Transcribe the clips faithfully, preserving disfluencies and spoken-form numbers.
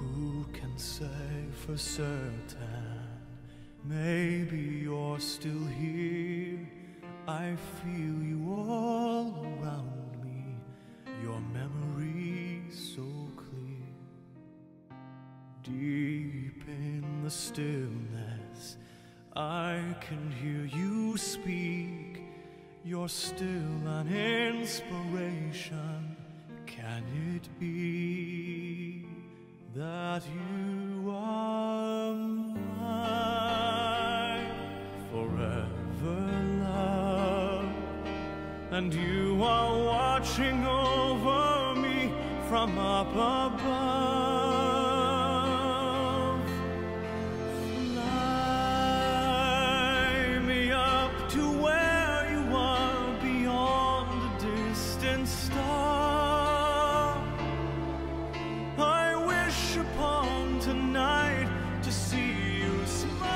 who can say for certain? Maybe you're still here. I feel you all around me, your memory so clear. Deep in the stillness, I can hear you speak. You're still an inspiration. Can it be that you are mine forever, love? And you are watching over me from up above. Fly me up to where you are beyond a distant star. I wish upon tonight to see you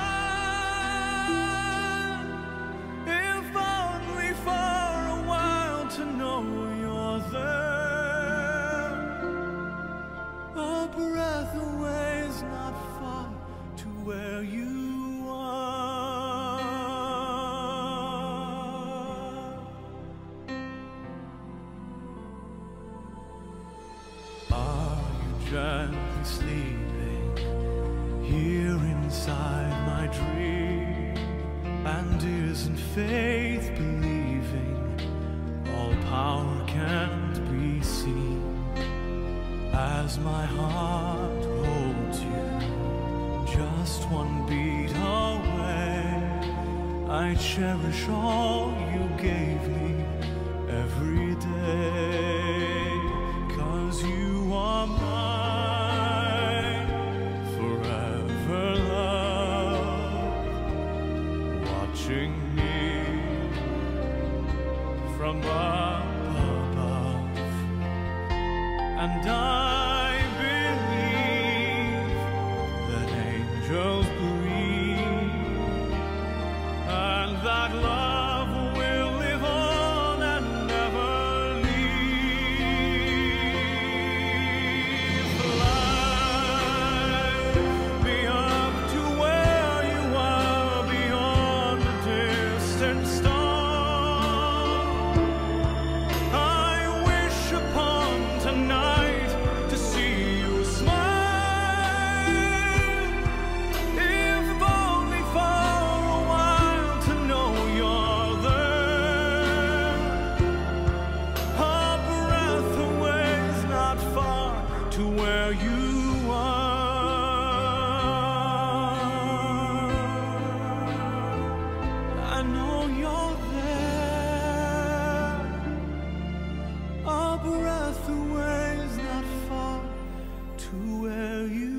smile, if only for a while to know you're there. A breath away is not far to where you are. Are you gently sleeping here inside my dream? And isn't faith believing all power can't be seen? As my heart holds you just one beat away, I cherish all you gave me every day. 'Cause you are mine forever, love, watching me from up above. And I believe that angels breathe, and that love will live on and never leave. Fly me up to where you are beyond the distant star. I wish upon tonight to see you smile, if only for a while to know you're there. A breath away is not far to where you are. I know you're there. A breath away is not far to where you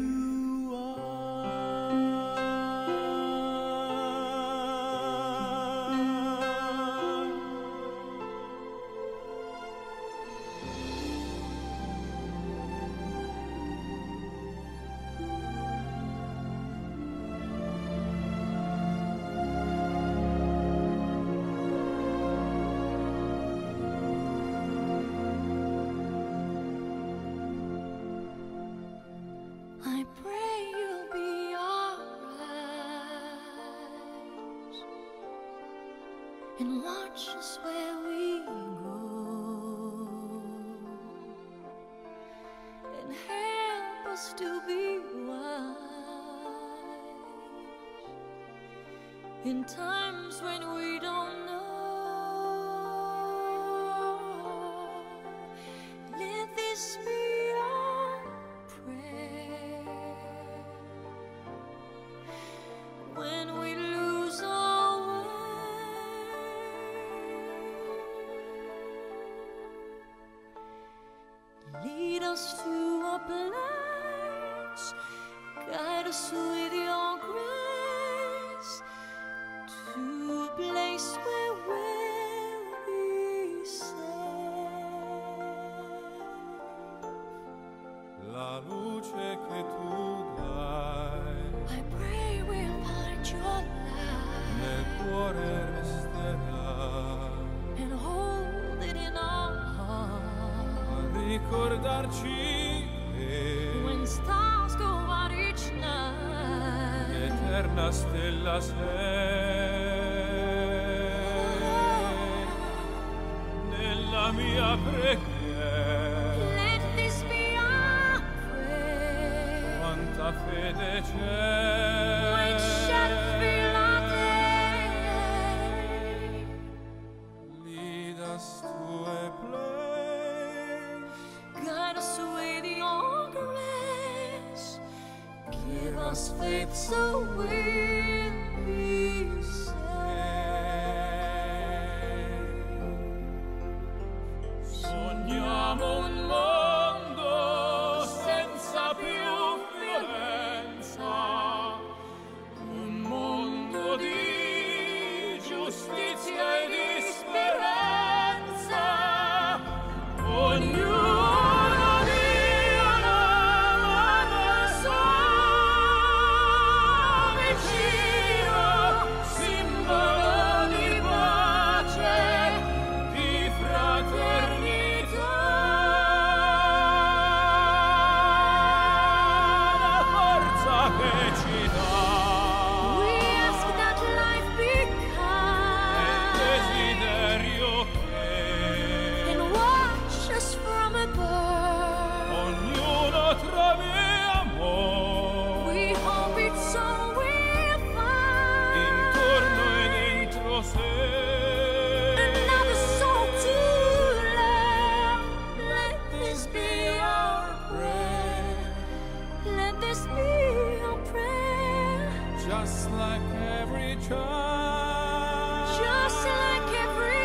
I pray you'll be alright, and watch us where we go, and help us to be wise in times when we don't know. Let this be our prayer when we lose our way. Lead us to a place, guide us with your grace, to a place where we'll be safe. La luce che tu dai I pray we'll find your nel light cuore resterà, and hold it in our heart. a ricordarci che When stars go eterna stella sei, nella mia preghiera. Let this be our prayer. Quanta fede c'è, Which shall fill our day. Lead us to a place, Guide us with your grace. Give us faith so we'll be saved. Sogniamo un mondo senza più violenza, un mondo di giustizia e di speranza. Ognuno dia la mano al suo vicino, simbolo di pace, di fraternità. La forza che ci dà We ask that life be è il kind desiderio che and watch us from above. ognuno trovi amore We hope it's so we'll find intorno e dentro sé. another soul to love. Let this be our prayer. Let this be our prayer. Just like every child, Just like every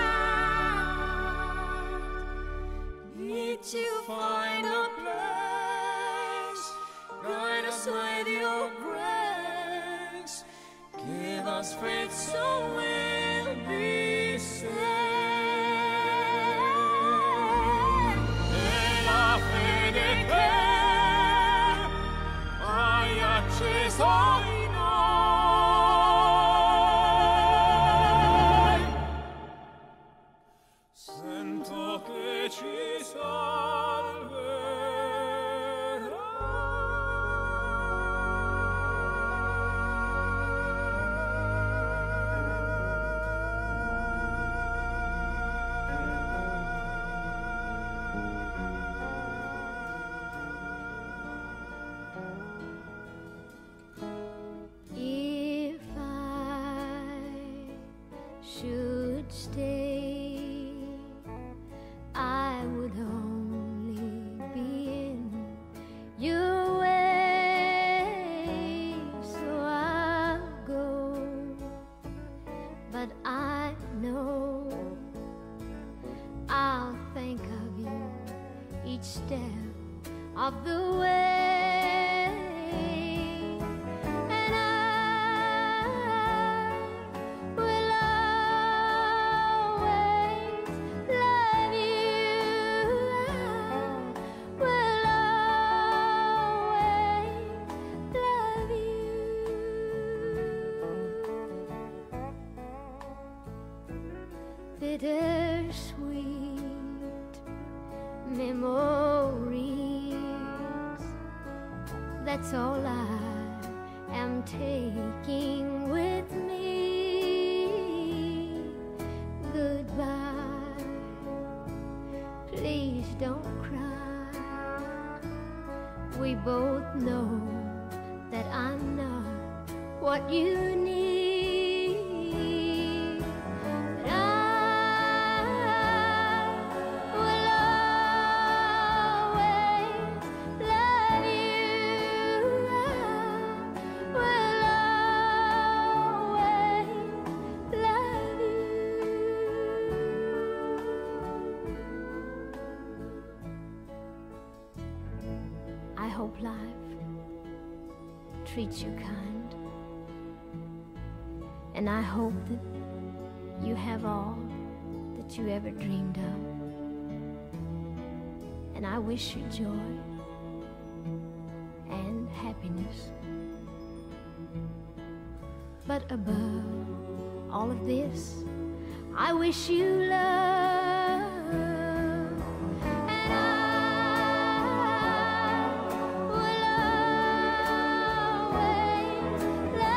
child, need to find a place. Guide us with your grace. Give us faith so we'll be saved. e la fede che hai acceso in noi. Sento che ci If I should stay, I would only be in your way. So I'll go, but I know I'll think of you each step of the way. And I will always love you. I will always love you. Bittersweet memories, that's all I am taking with me. Goodbye, please don't cry. We both know that I'm not what you need. But I will always love you. I will always love you. I hope life treats you kind, and I hope that you have all that you ever dreamed of, and I wish you joy and happiness. But above all of this, I wish you love. And I will always love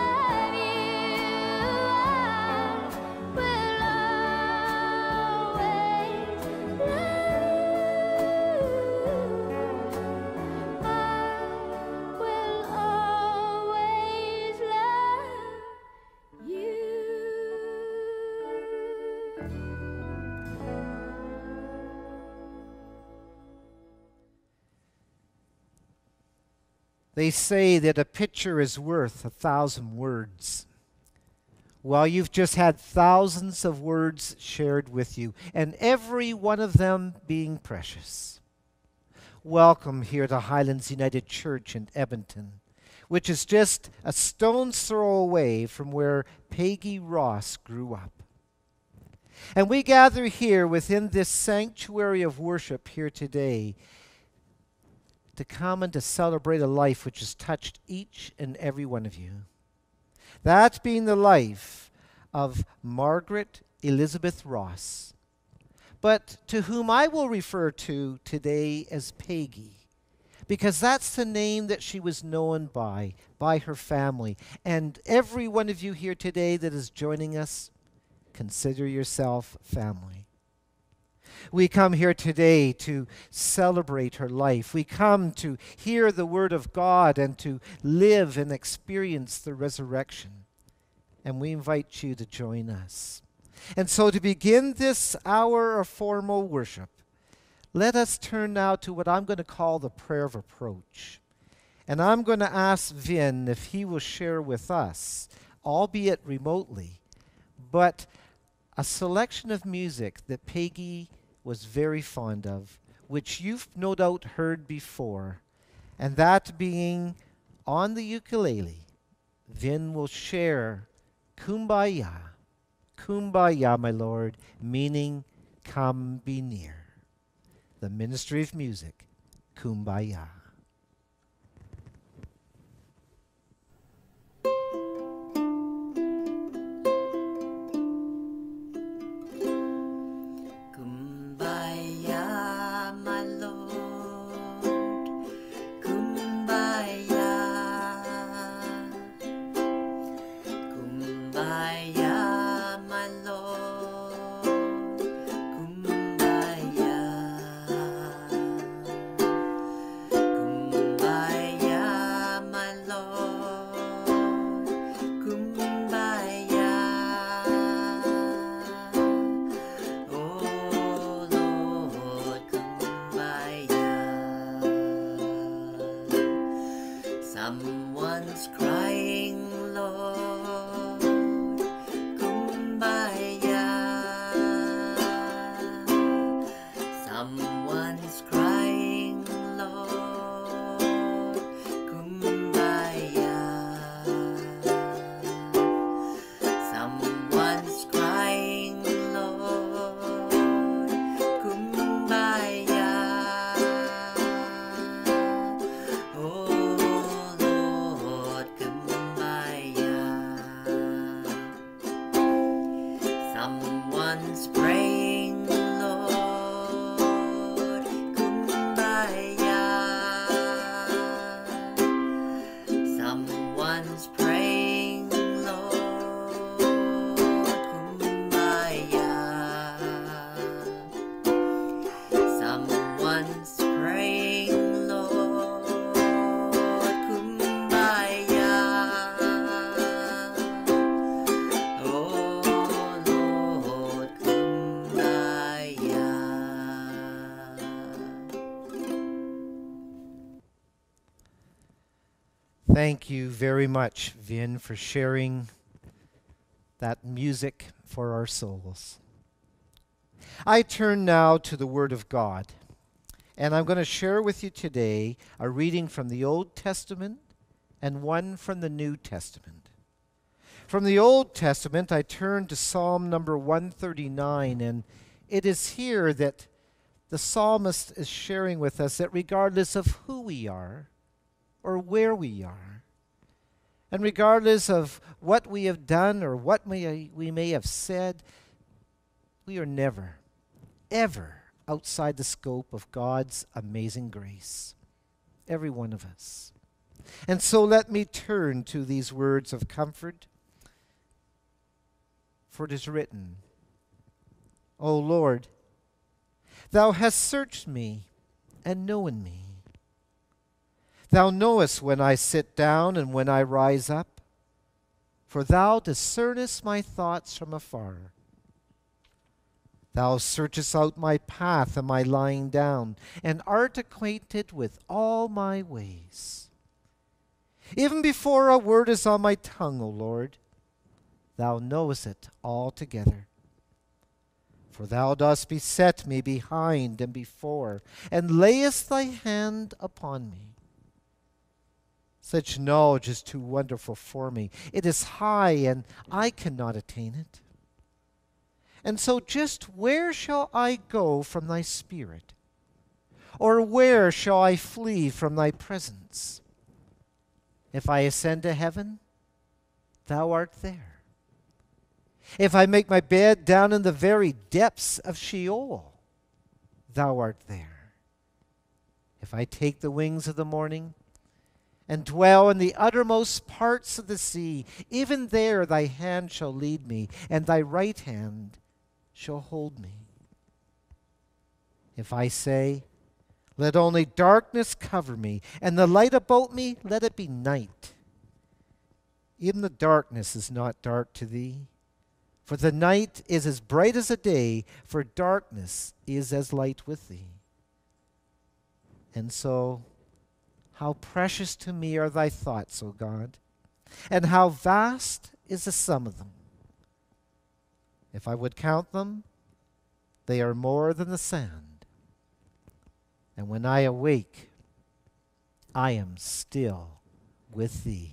They say that a picture is worth a thousand words. Well, you've just had thousands of words shared with you, and every one of them being precious. Welcome here to Highlands United Church in Edmonton, which is just a stone's throw away from where Peggy Ross grew up. And we gather here within this sanctuary of worship here today to come and to celebrate a life which has touched each and every one of you. That being the life of Margaret Elizabeth Ross, but to whom I will refer to today as Peggy, because that's the name that she was known by, by her family. And every one of you here today that is joining us, consider yourself family. We come here today to celebrate her life. We come to hear the word of God and to live and experience the resurrection. And we invite you to join us. And so to begin this hour of formal worship, let us turn now to what I'm going to call the prayer of approach. And I'm going to ask Vin if he will share with us, albeit remotely, but a selection of music that Peggy was very fond of, which you've no doubt heard before, and that being on the ukulele, Vin will share Kumbaya, Kumbaya, my Lord, meaning come be near. The ministry of music, Kumbaya. Thank you very much, Vin, for sharing that music for our souls. I turn now to the Word of God, and I'm going to share with you today a reading from the Old Testament and one from the New Testament. From the Old Testament, I turn to Psalm number one thirty-nine, and it is here that the psalmist is sharing with us that regardless of who we are, or where we are, and regardless of what we have done or what may, we may have said, we are never, ever outside the scope of God's amazing grace. Every one of us. And so let me turn to these words of comfort. For it is written, O Lord, Thou hast searched me and known me. Thou knowest when I sit down and when I rise up, for thou discernest my thoughts from afar. Thou searchest out my path and my lying down, and art acquainted with all my ways. Even before a word is on my tongue, O Lord, thou knowest it altogether. For thou dost beset me behind and before, and layest thy hand upon me. Such knowledge is too wonderful for me. It is high, and I cannot attain it. And so just where shall I go from thy spirit? Or where shall I flee from thy presence? If I ascend to heaven, thou art there. If I make my bed down in the very depths of Sheol, thou art there. If I take the wings of the morning and dwell in the uttermost parts of the sea, even there thy hand shall lead me, and thy right hand shall hold me. If I say, let only darkness cover me, and the light about me, let it be night. Even the darkness is not dark to thee. For the night is as bright as the day, for darkness is as light with thee. And so, how precious to me are thy thoughts, O God, and how vast is the sum of them. If I would count them, they are more than the sand. And when I awake, I am still with thee.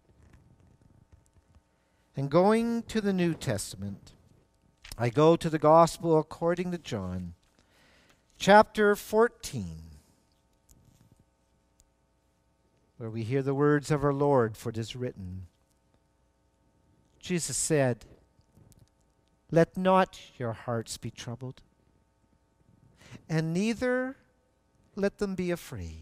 And going to the New Testament, I go to the Gospel according to John, chapter fourteen, where we hear the words of our Lord, for it is written, Jesus said, let not your hearts be troubled, and neither let them be afraid.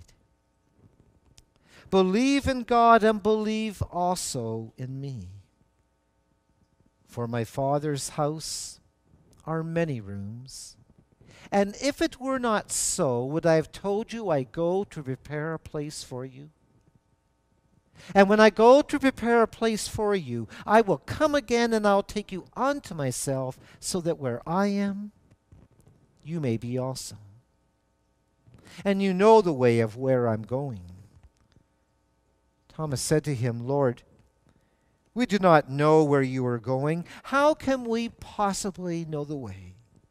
Believe in God and believe also in me. For my Father's house are many rooms, and if it were not so, would I have told you I go to prepare a place for you? And when I go to prepare a place for you, I will come again and I'll take you unto myself, so that where I am, you may be also. And you know the way of where I'm going. Thomas said to him, Lord, we do not know where you are going. How can we possibly know the way?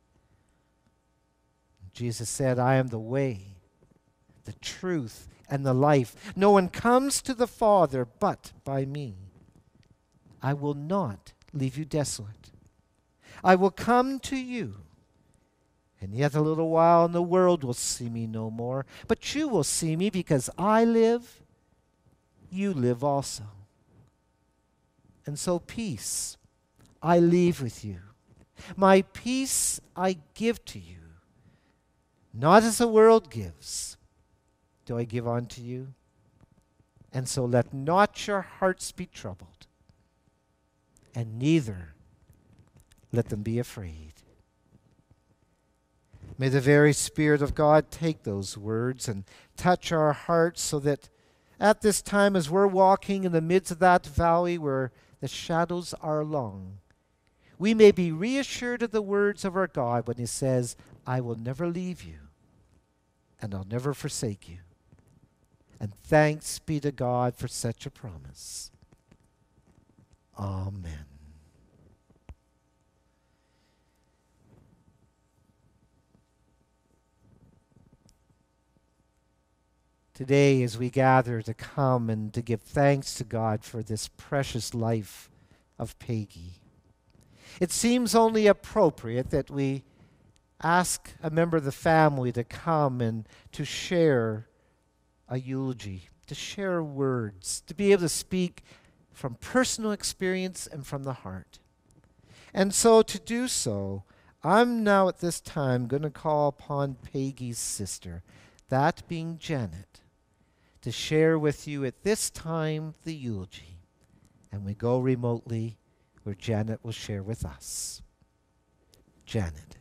Jesus said, I am the way, the truth, and the life. No one comes to the Father but by me. I will not leave you desolate. I will come to you. And yet a little while, and the world will see me no more. But you will see me, because I live, you live also. And so peace I leave with you. My peace I give to you. Not as the world gives, do I give unto you. And so let not your hearts be troubled, and neither let them be afraid. May the very Spirit of God take those words and touch our hearts, so that at this time, as we're walking in the midst of that valley where the shadows are long, we may be reassured of the words of our God when he says, I will never leave you, and I'll never forsake you. And thanks be to God for such a promise. Amen. Today, as we gather to come and to give thanks to God for this precious life of Peggy, it seems only appropriate that we ask a member of the family to come and to share a eulogy, to share words, to be able to speak from personal experience and from the heart. And so to do so, I'm now at this time going to call upon Peggy's sister, that being Janet, to share with you at this time the eulogy. And we go remotely where Janet will share with us. Janet.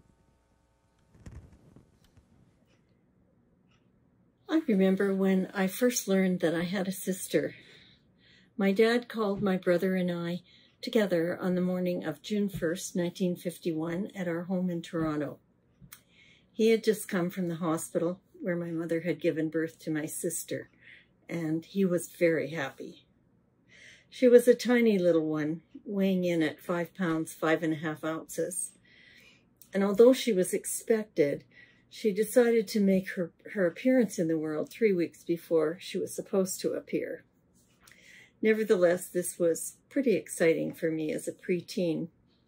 I remember when I first learned that I had a sister. My dad called my brother and I together on the morning of June first, nineteen fifty-one, at our home in Toronto. He had just come from the hospital where my mother had given birth to my sister, and he was very happy. She was a tiny little one, weighing in at five pounds, five and a half ounces. And although she was expected, she decided to make her, her appearance in the world three weeks before she was supposed to appear. Nevertheless, this was pretty exciting for me as a preteen.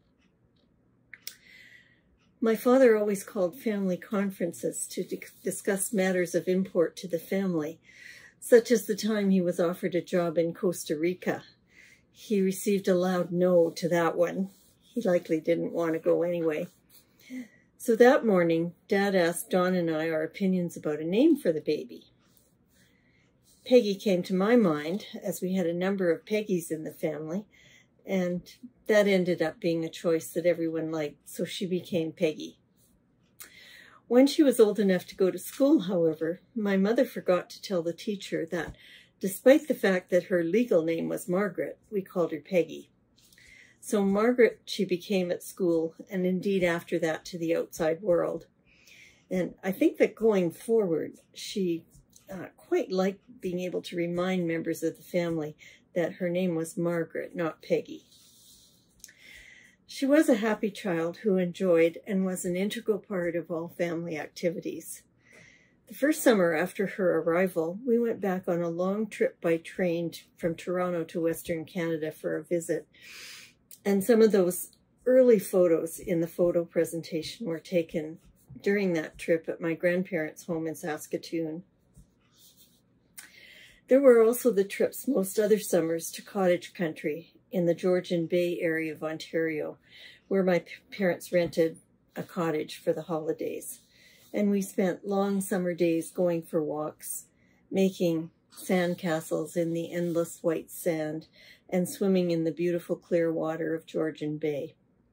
My father always called family conferences to discuss matters of import to the family, such as the time he was offered a job in Costa Rica. He received a loud no to that one. He likely didn't want to go anyway. So that morning, Dad asked Dawn and I our opinions about a name for the baby. Peggy came to my mind, as we had a number of Peggys in the family, and that ended up being a choice that everyone liked, so she became Peggy. When she was old enough to go to school, however, my mother forgot to tell the teacher that, despite the fact that her legal name was Margaret, we called her Peggy. So Margaret she became at school, and indeed after that to the outside world. And I think that going forward, she uh, quite liked being able to remind members of the family that her name was Margaret, not Peggy. She was a happy child who enjoyed and was an integral part of all family activities. The first summer after her arrival, we went back on a long trip by train from Toronto to Western Canada for a visit. And some of those early photos in the photo presentation were taken during that trip at my grandparents' home in Saskatoon. There were also the trips most other summers to cottage country in the Georgian Bay area of Ontario, where my parents rented a cottage for the holidays. And we spent long summer days going for walks, making sand castles in the endless white sand, and swimming in the beautiful clear water of Georgian Bay.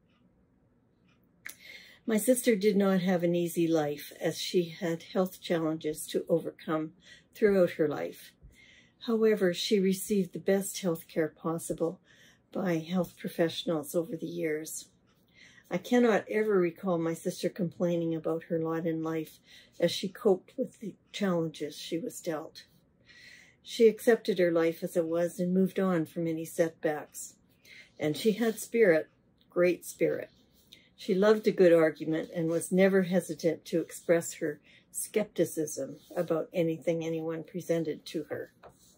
My sister did not have an easy life, as she had health challenges to overcome throughout her life. However, she received the best health care possible by health professionals over the years. I cannot ever recall my sister complaining about her lot in life as she coped with the challenges she was dealt. She accepted her life as it was and moved on from any setbacks. And she had spirit, great spirit. She loved a good argument and was never hesitant to express her skepticism about anything anyone presented to her.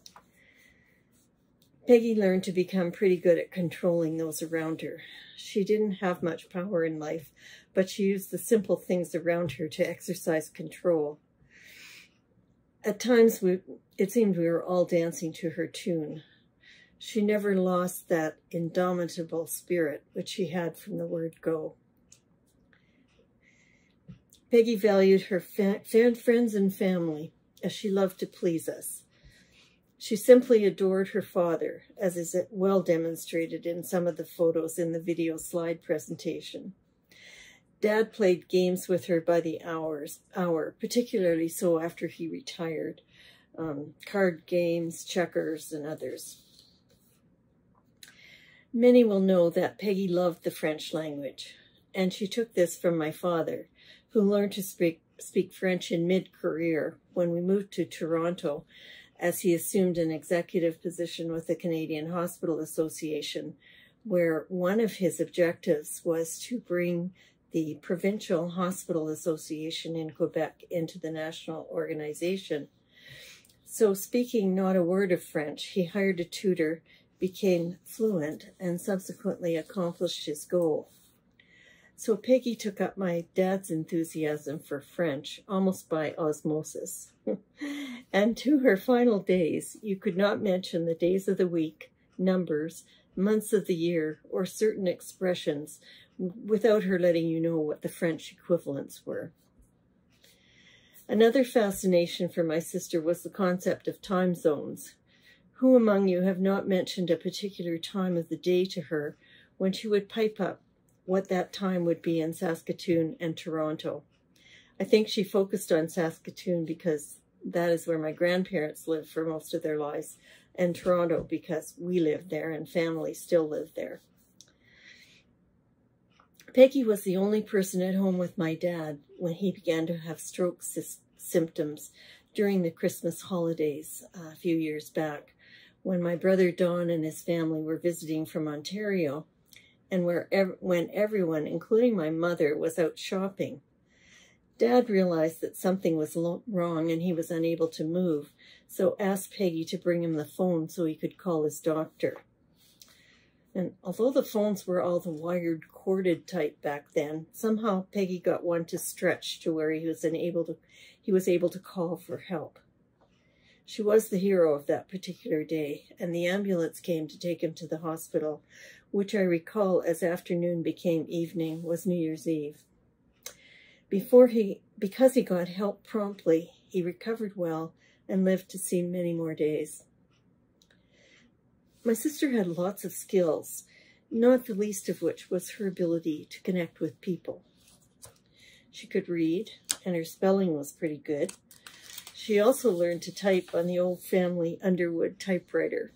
Peggy learned to become pretty good at controlling those around her. She didn't have much power in life, but she used the simple things around her to exercise control. At times, we, it seemed we were all dancing to her tune. She never lost that indomitable spirit which she had from the word go. Peggy valued her fa friends and family, as she loved to please us. She simply adored her father, as is well demonstrated in some of the photos in the video slide presentation. Dad played games with her by the hours, hour, particularly so after he retired. Um, card games, checkers, and others. Many will know that Peggy loved the French language, and she took this from my father, who learned to speak, speak French in mid-career when we moved to Toronto, as he assumed an executive position with the Canadian Hospital Association, where one of his objectives was to bring the Provincial Hospital Association in Quebec into the national organization. So speaking not a word of French, he hired a tutor, became fluent, and subsequently accomplished his goal. So Peggy took up my dad's enthusiasm for French almost by osmosis. And to her final days, you could not mention the days of the week, numbers, months of the year, or certain expressions without her letting you know what the French equivalents were. Another fascination for my sister was the concept of time zones. Who among you have not mentioned a particular time of the day to her when she would pipe up what that time would be in Saskatoon and Toronto? I think she focused on Saskatoon because that is where my grandparents lived for most of their lives, and Toronto because we lived there and family still live there. Peggy was the only person at home with my dad when he began to have stroke symptoms during the Christmas holidays uh, a few years back, when my brother Don and his family were visiting from Ontario, and where ev when everyone, including my mother, was out shopping. Dad realized that something was wrong and he was unable to move, so asked Peggy to bring him the phone so he could call his doctor. And although the phones were all the wired, corded type back then, somehow Peggy got one to stretch to where he was unable to, he was able to call for help. She was the hero of that particular day, and the ambulance came to take him to the hospital, which I recall as afternoon became evening was New Year's Eve. Before he, because he got help promptly, he recovered well and lived to see many more days. My sister had lots of skills, not the least of which was her ability to connect with people. She could read, and her spelling was pretty good. She also learned to type on the old family Underwood typewriter.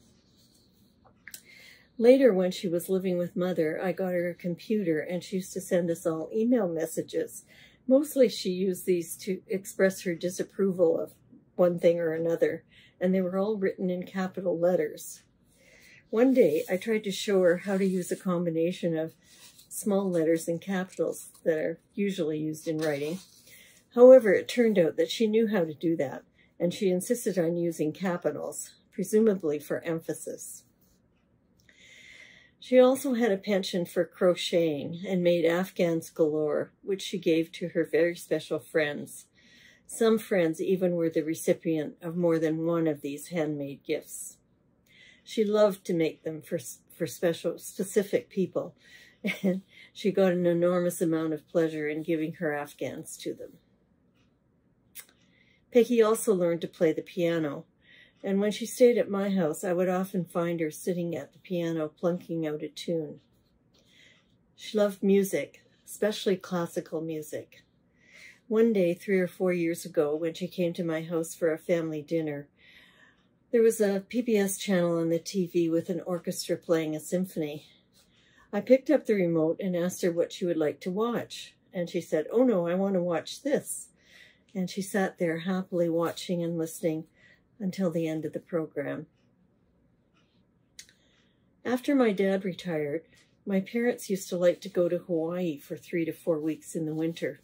Later, when she was living with Mother, I got her a computer, and she used to send us all email messages. Mostly she used these to express her disapproval of one thing or another, and they were all written in capital letters. One day, I tried to show her how to use a combination of small letters and capitals that are usually used in writing. However, it turned out that she knew how to do that, and she insisted on using capitals, presumably for emphasis. She also had a penchant for crocheting and made afghans galore, which she gave to her very special friends. Some friends even were the recipient of more than one of these handmade gifts. She loved to make them for, for special, specific people, and she got an enormous amount of pleasure in giving her afghans to them. Peggy also learned to play the piano, and when she stayed at my house, I would often find her sitting at the piano plunking out a tune. She loved music, especially classical music. One day, three or four years ago, when she came to my house for a family dinner, there was a P B S channel on the T V with an orchestra playing a symphony. I picked up the remote and asked her what she would like to watch, and she said, "Oh no, I want to watch this." And she sat there happily watching and listening until the end of the program. After my dad retired, my parents used to like to go to Hawaii for three to four weeks in the winter.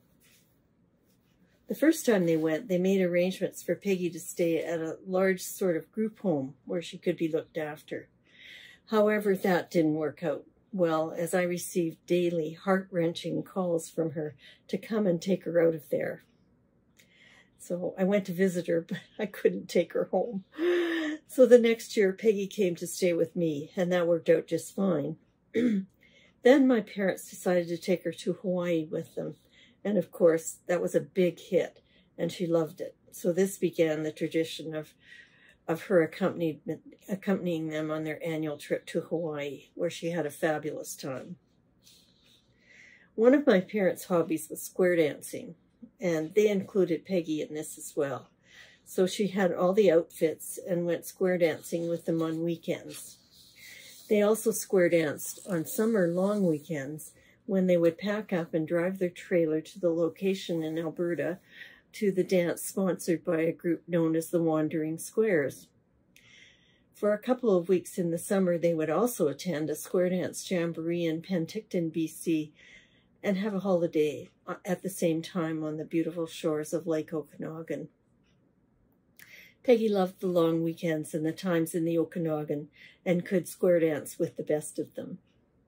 The first time they went, they made arrangements for Peggy to stay at a large sort of group home where she could be looked after. However, that didn't work out well, as I received daily heart-wrenching calls from her to come and take her out of there. So I went to visit her, but I couldn't take her home. So the next year, Peggy came to stay with me, and that worked out just fine. Then my parents decided to take her to Hawaii with them. And of course, that was a big hit, and she loved it. So this began the tradition of, of her accompanied, accompanying them on their annual trip to Hawaii, where she had a fabulous time. One of my parents' hobbies was square dancing, and they included Peggy in this as well. So she had all the outfits and went square dancing with them on weekends. They also square danced on summer long weekends, when they would pack up and drive their trailer to the location in Alberta to the dance sponsored by a group known as the Wandering Squares. For a couple of weeks in the summer, they would also attend a square dance jamboree in Penticton, B C, and have a holiday at the same time on the beautiful shores of Lake Okanagan. Peggy loved the long weekends and the times in the Okanagan and could square dance with the best of them.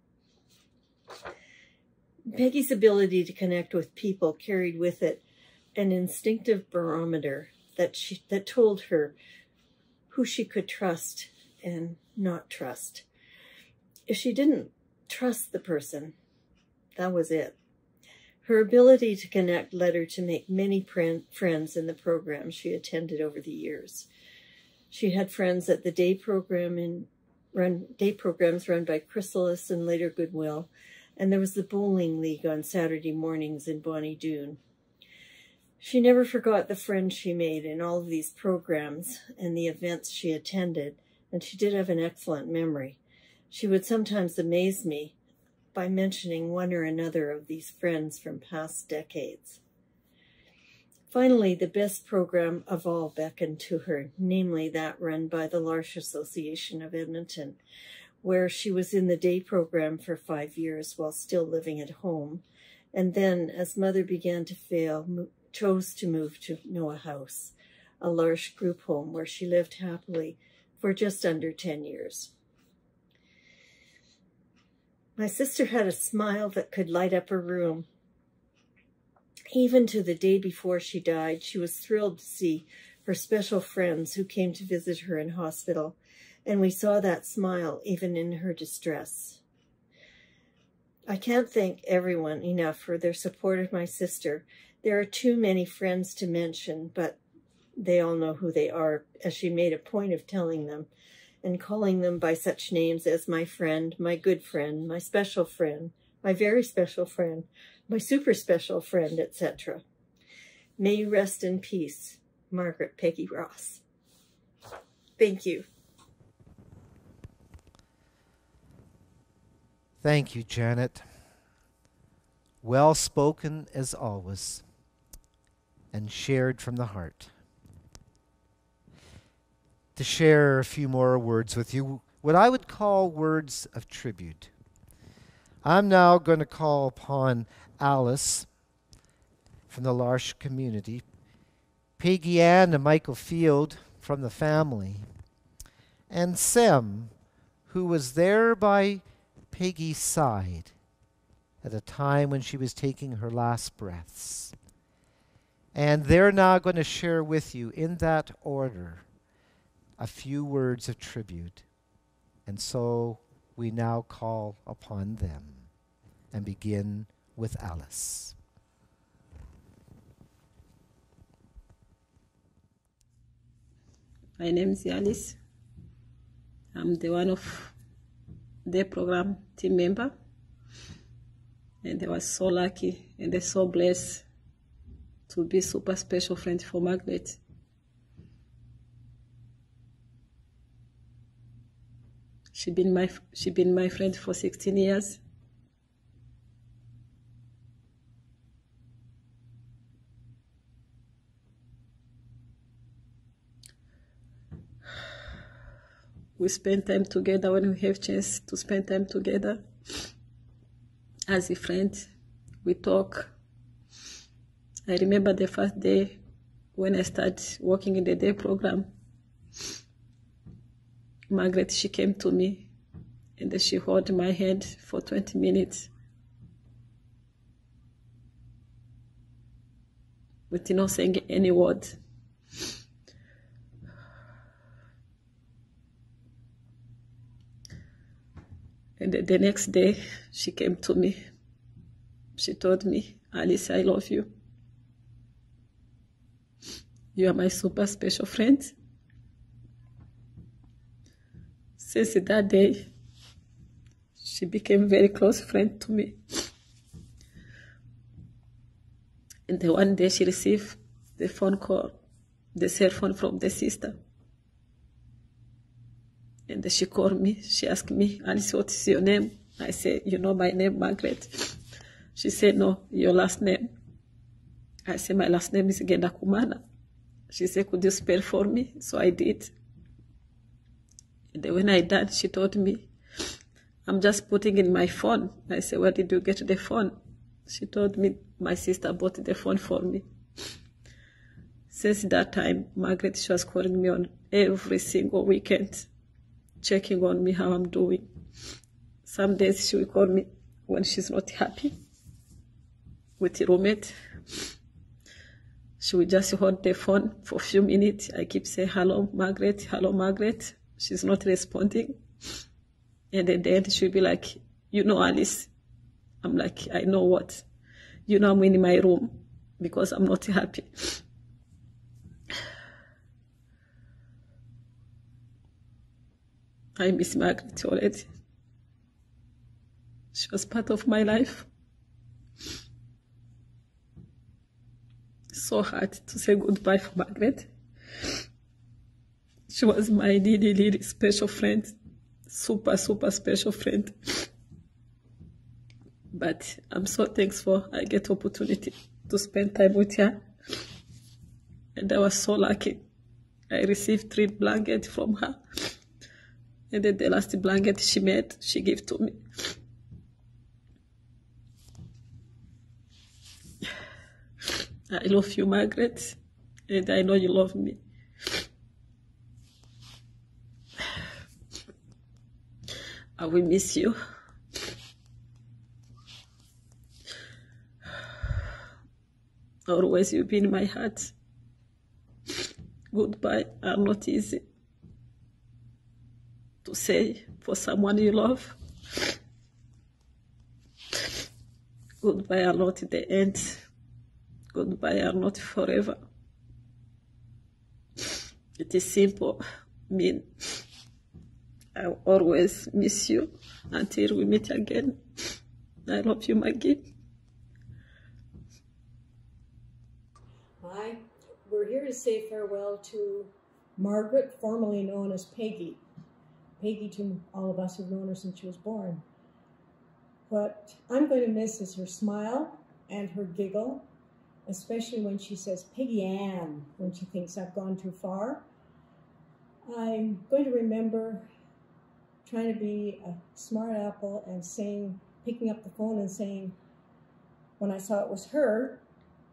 Peggy's ability to connect with people carried with it an instinctive barometer that she that told her who she could trust and not trust. If she didn't trust the person, that was it. Her ability to connect led her to make many friends in the programs she attended over the years. She had friends at the day program in run day programs run by Chrysalis and later Goodwill, and there was the bowling league on Saturday mornings in Bonnie Doon. She never forgot the friends she made in all of these programs and the events she attended, and she did have an excellent memory. She would sometimes amaze me by mentioning one or another of these friends from past decades. Finally, the best program of all beckoned to her, namely that run by the L'Arche Association of Edmonton, where she was in the day program for five years while still living at home, and then, as mother began to fail, mo- chose to move to Noah House, a L'Arche group home where she lived happily for just under ten years. My sister had a smile that could light up a room. Even to the day before she died, she was thrilled to see her special friends who came to visit her in hospital, and we saw that smile even in her distress. I can't thank everyone enough for their support of my sister. There are too many friends to mention, but they all know who they are, as she made a point of telling them, and calling them by such names as my friend, my good friend, my special friend, my very special friend, my super special friend, et cetera. May you rest in peace, Margaret Peggy Ross. Thank you. Thank you, Janet. Well spoken as always, and shared from the heart. To share a few more words with you, what I would call words of tribute. I'm now going to call upon Alice from the L'Arche community, Peggy Ann and Michael Field from the family, and Sem, who was there by Peggy's side at a time when she was taking her last breaths. And they're now going to share with you, in that order, a few words of tribute. And so we now call upon them and begin with Alice. My name is Alice. I'm the one of the program team member. And I was so lucky and so blessed to be super special friend for Margaret. She been my she been my friend for sixteen years. We spend time together when we have chance to spend time together. As a friend, we talk. I remember the first day when I started working in the day program. Margaret, she came to me and she held my hand for twenty minutes. With not saying any word. And the next day, she came to me. She told me, Alice, I love you. You are my super special friend. Since that day, she became a very close friend to me. And the one day she received the phone call, the cell phone from the sister. And she called me, she asked me, Alice, what is your name? I said, you know my name, Margaret. She said, no, your last name. I said, my last name is Gendakumana. She said, could you spell for me? So I did. And then when I done, she told me, I'm just putting in my phone. I said, where did you get the phone? She told me, my sister bought the phone for me. Since that time, Margaret, she was calling me on every single weekend, checking on me how I'm doing. Some days she will call me when she's not happy with a roommate. She will just hold the phone for a few minutes. I keep saying, hello, Margaret, hello, Margaret. She's not responding. And at the end, she'll be like, you know, Alice. I'm like, I know what? You know, I'm in my room because I'm not happy. I miss Margaret already. She was part of my life. So hard to say goodbye for Margaret. She was my really, really special friend. Super, super special friend. But I'm so thankful I get opportunity to spend time with her. And I was so lucky. I received three blankets from her. And then the last blanket she made, she gave to me. I love you, Margaret, and I know you love me. I will miss you. Always you've been in my heart. Goodbye are not easy to say for someone you love. Goodbye are not the end. Goodbye are not forever. It is simple. I mean, I always miss you until we meet again. I love you, Maggie. Hi, we're here to say farewell to Margaret, formerly known as Peggy. Peggy to all of us who've known her since she was born. What I'm going to miss is her smile and her giggle, especially when she says Peggy Ann, when she thinks I've gone too far. I'm going to remember trying to be a smart apple and saying, picking up the phone and saying, when I saw it was her,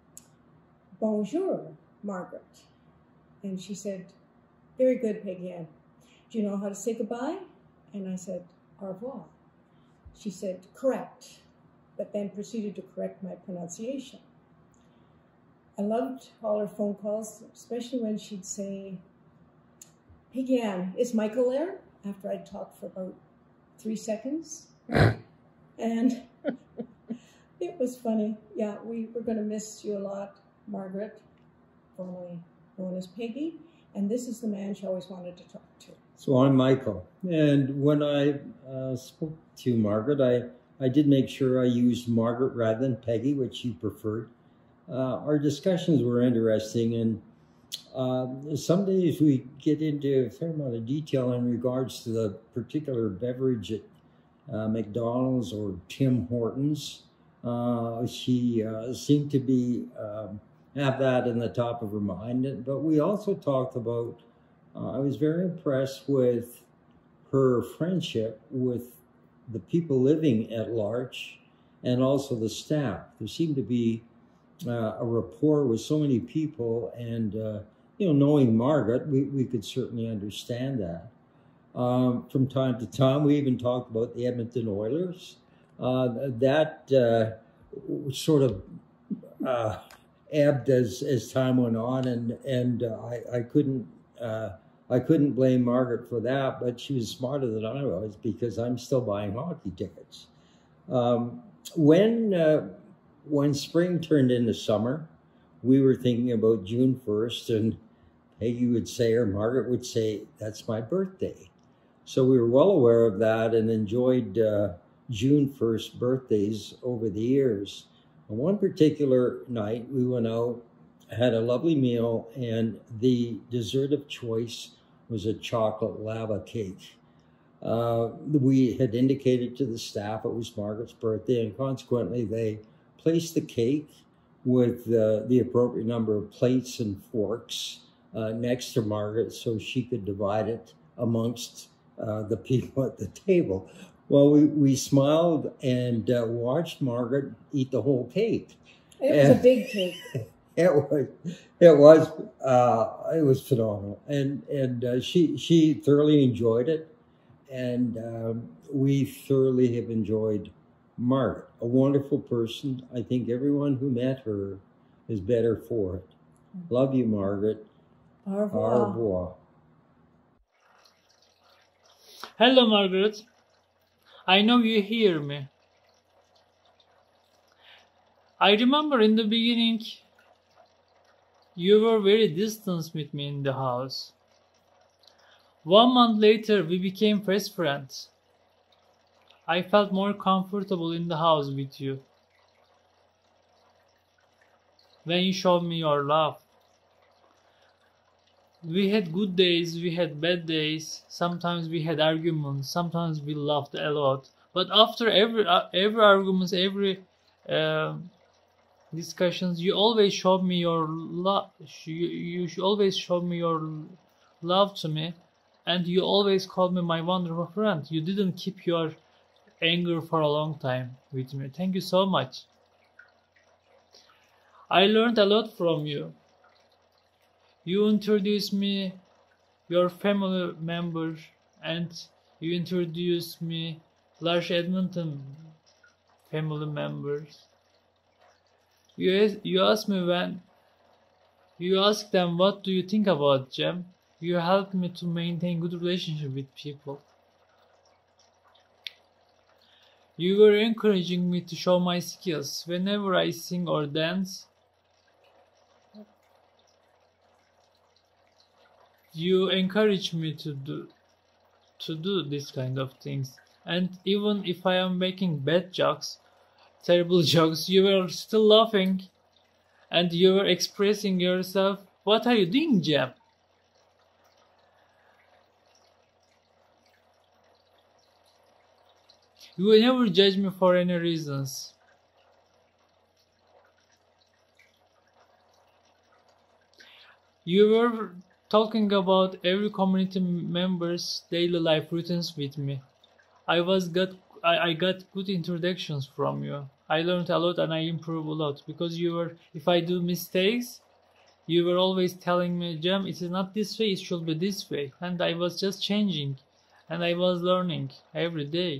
"Bonjour, Margaret." And she said, "Very good, Peggy Ann. Do you know how to say goodbye?" And I said, "Au revoir." She said, "Correct," but then proceeded to correct my pronunciation. I loved all her phone calls, especially when she'd say, "Peggy Ann, is Michael there?" After I'd talked for about three seconds. And it was funny. Yeah, we were going to miss you a lot, Margaret, formerly known as Peggy. And this is the man she always wanted to talk to. So I'm Michael. And when I uh, spoke to Margaret, I, I did make sure I used Margaret rather than Peggy, which you preferred. Uh, our discussions were interesting, and uh, some days we get into a fair amount of detail in regards to the particular beverage at uh, McDonald's or Tim Hortons. Uh, she uh, seemed to be um, have that in the top of her mind, but we also talked about, uh, I was very impressed with her friendship with the people living at L'Arche and also the staff. There seemed to be Uh, a rapport with so many people, and uh, you know, knowing Margaret, we, we could certainly understand that. Um, from time to time, we even talked about the Edmonton Oilers. Uh, that uh, sort of uh, ebbed as as time went on, and and uh, I I couldn't uh, I couldn't blame Margaret for that, but she was smarter than I was because I'm still buying hockey tickets. Um, when uh, When spring turned into summer, we were thinking about June first, and Peggy would say, or Margaret would say, "That's my birthday." So we were well aware of that and enjoyed uh, June first birthdays over the years. On one particular night, we went out, had a lovely meal, and the dessert of choice was a chocolate lava cake. Uh, we had indicated to the staff it was Margaret's birthday, and consequently they placed the cake with uh, the appropriate number of plates and forks uh, next to Margaret so she could divide it amongst uh, the people at the table. Well, we, we smiled and uh, watched Margaret eat the whole cake. It was and a big cake. It was, it was, uh, it was phenomenal, and and uh, she she thoroughly enjoyed it, and um, we thoroughly have enjoyed Margaret, a wonderful person. I think everyone who met her is better for it. Love you, Margaret. Au revoir. Au revoir. Hello, Margaret. I know you hear me. I remember in the beginning, you were very distant with me in the house. One month later, we became best friends. I felt more comfortable in the house with you. When you showed me your love. We had good days, we had bad days, sometimes we had arguments, sometimes we laughed a lot. But after every uh, every argument, every uh, discussions, you always showed me your love. You, you always showed me your love to me, and you always called me my wonderful friend. You didn't keep your anger for a long time with me. Thank you so much. I learned a lot from you. You introduced me your family members, and you introduced me L'Arche Edmonton family members. You you asked me when you asked them, what do you think about Jem? You helped me to maintain good relationship with people. You were encouraging me to show my skills whenever I sing or dance. You encourage me to do to do this kind of things, and even if I am making bad jokes, terrible jokes, you were still laughing, and you were expressing yourself. What are you doing, Jem? You will never judge me for any reasons. You were talking about every community member's daily life routines with me. I was got I, I got good introductions from you. I learned a lot and I improved a lot because you were, if I do mistakes, you were always telling me, Jem, it is not this way, it should be this way. And I was just changing and I was learning every day.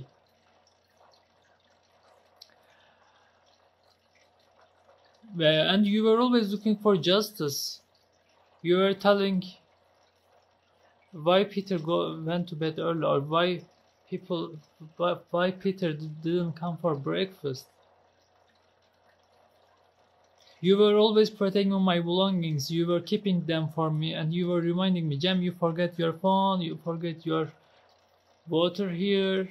And you were always looking for justice. You were telling why Peter go, went to bed early, or why people, why, why Peter didn't come for breakfast. You were always protecting my belongings. You were keeping them for me, and you were reminding me, Jem, you forget your phone, you forget your water here.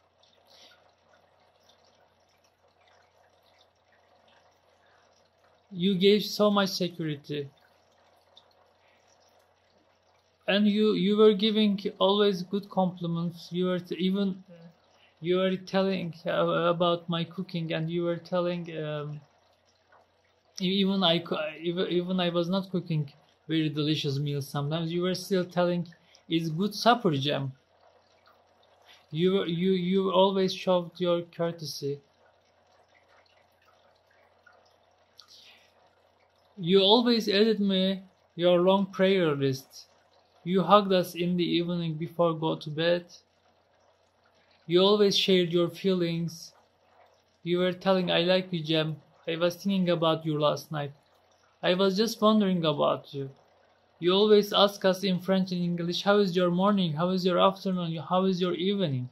You gave so much security. And you, you were giving always good compliments. You were t even you were telling uh, about my cooking, and you were telling um, even I even even I was not cooking very delicious meals. Sometimes you were still telling, "It's good supper, Jem." You were, you you always showed your courtesy. You always added me your long prayer list. You hugged us in the evening before go to bed. You always shared your feelings. You were telling, I like you, Jem. I was thinking about you last night. I was just wondering about you. You always ask us in French and English, how is your morning? How is your afternoon? How is your evening?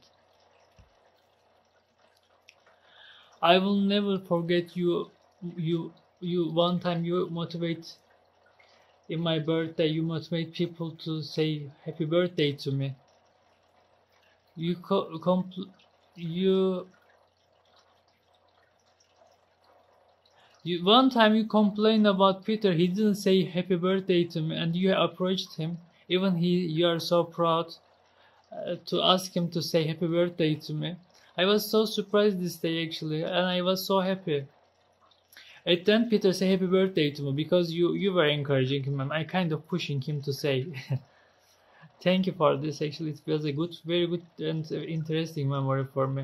I will never forget you. You, you. One time you motivate. In my birthday, you motivate people to say happy birthday to me. You co compl you, you one time you complained about Peter. He didn't say happy birthday to me, and you approached him. Even he, you are so proud uh, to ask him to say happy birthday to me. I was so surprised this day actually, and I was so happy. At then Peter said happy birthday to me because you, you were encouraging him and I kind of pushing him to say. Thank you for this, actually it was a good, very good and interesting memory for me.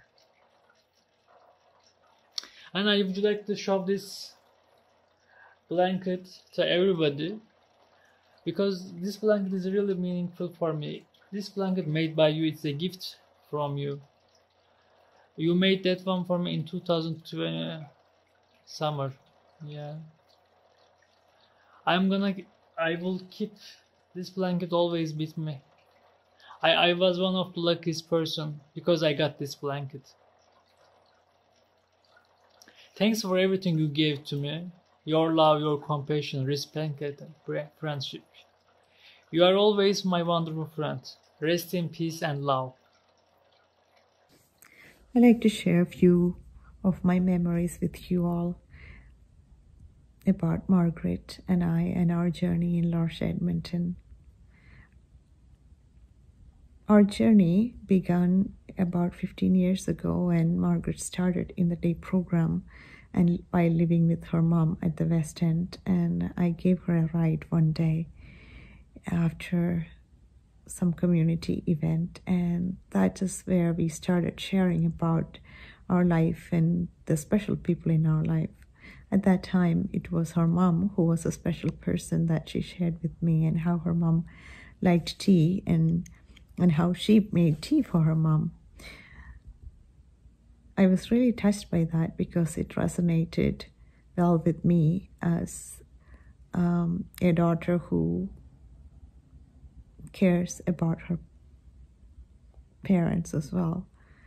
And I would like to show this blanket to everybody because this blanket is really meaningful for me. This blanket made by you, it's a gift from you. You made that one for me in two thousand twenty. Summer, yeah. I'm gonna, I will keep this blanket always with me. I, I was one of the luckiest person because I got this blanket. Thanks for everything you gave to me. Your love, your compassion, respect, and friendship. You are always my wonderful friend. Rest in peace and love. I like to share a few of my memories with you all about Margaret and I and our journey in L'Arche Edmonton. Our journey began about fifteen years ago when Margaret started in the day program and while living with her mom at the West End. And I gave her a ride one day after some community event, and that is where we started sharing about our life and the special people in our life. At that time, it was her mom who was a special person that she shared with me, and how her mom liked tea, and and how she made tea for her mom. I was really touched by that because it resonated well with me as um, a daughter who cares about her parents as well.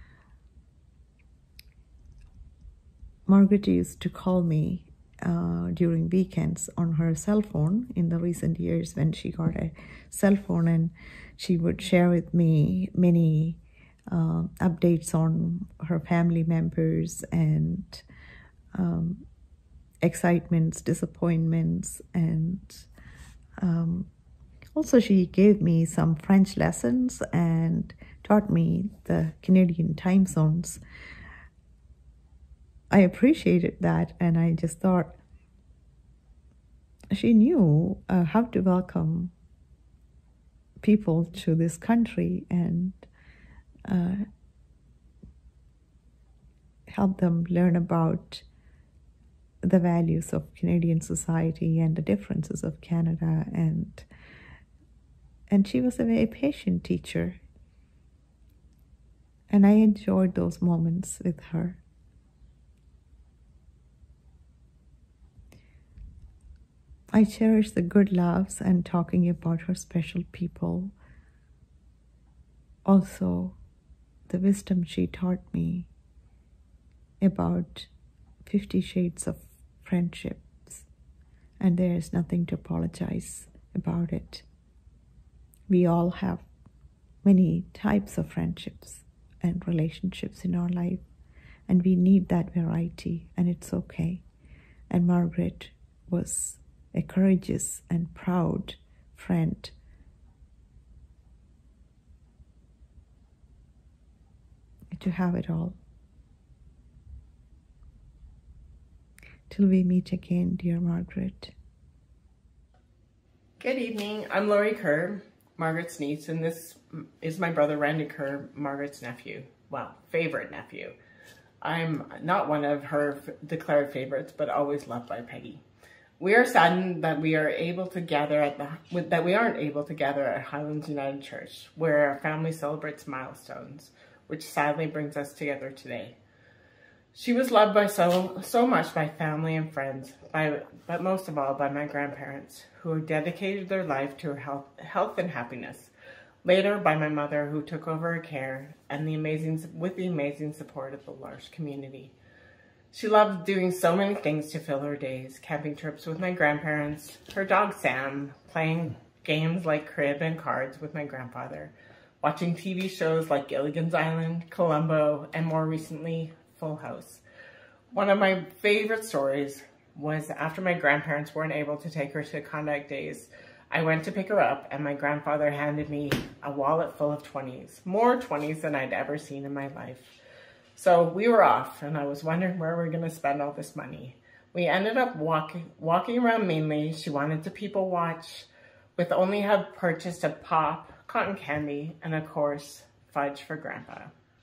Margaret used to call me uh, during weekends on her cell phone in the recent years when she got a cell phone, and she would share with me many uh, updates on her family members and um, excitements, disappointments, and um, also she gave me some French lessons and taught me the Canadian time zones. I appreciated that, and I just thought she knew uh, how to welcome people to this country and uh, help them learn about the values of Canadian society and the differences of Canada. And and she was a very patient teacher, and I enjoyed those moments with her. I cherish the good laughs and talking about her special people. Also, the wisdom she taught me about fifty shades of friendships, and there is nothing to apologize about it. We all have many types of friendships and relationships in our life, and we need that variety, and it's okay. And Margaret was a courageous and proud friend. To have it all. Till we meet again, dear Margaret. Good evening. I'm Laurie Kerr, Margaret's niece, and this is my brother Randy Kerr, Margaret's nephew. Well, favorite nephew. I'm not one of her declared favorites, but always loved by Peggy. We are saddened that we are able to gather at the that we aren't able to gather at Highlands United Church, where our family celebrates milestones, which sadly brings us together today. She was loved by so so much by family and friends, by but most of all by my grandparents, who dedicated their life to her health, health and happiness. Later, by my mother, who took over her care, and the amazing with the amazing support of the L'Arche community. She loved doing so many things to fill her days: camping trips with my grandparents, her dog Sam, playing games like crib and cards with my grandfather, watching T V shows like Gilligan's Island, Columbo, and more recently, Full House. One of my favorite stories was after my grandparents weren't able to take her to Conduct Days, I went to pick her up, and my grandfather handed me a wallet full of twenties, more twenties than I'd ever seen in my life. So we were off, and I was wondering where we were going to spend all this money. We ended up walking walking around mainly. She wanted to people watch, with only have purchased a pop, cotton candy, and of course, fudge for Grandpa.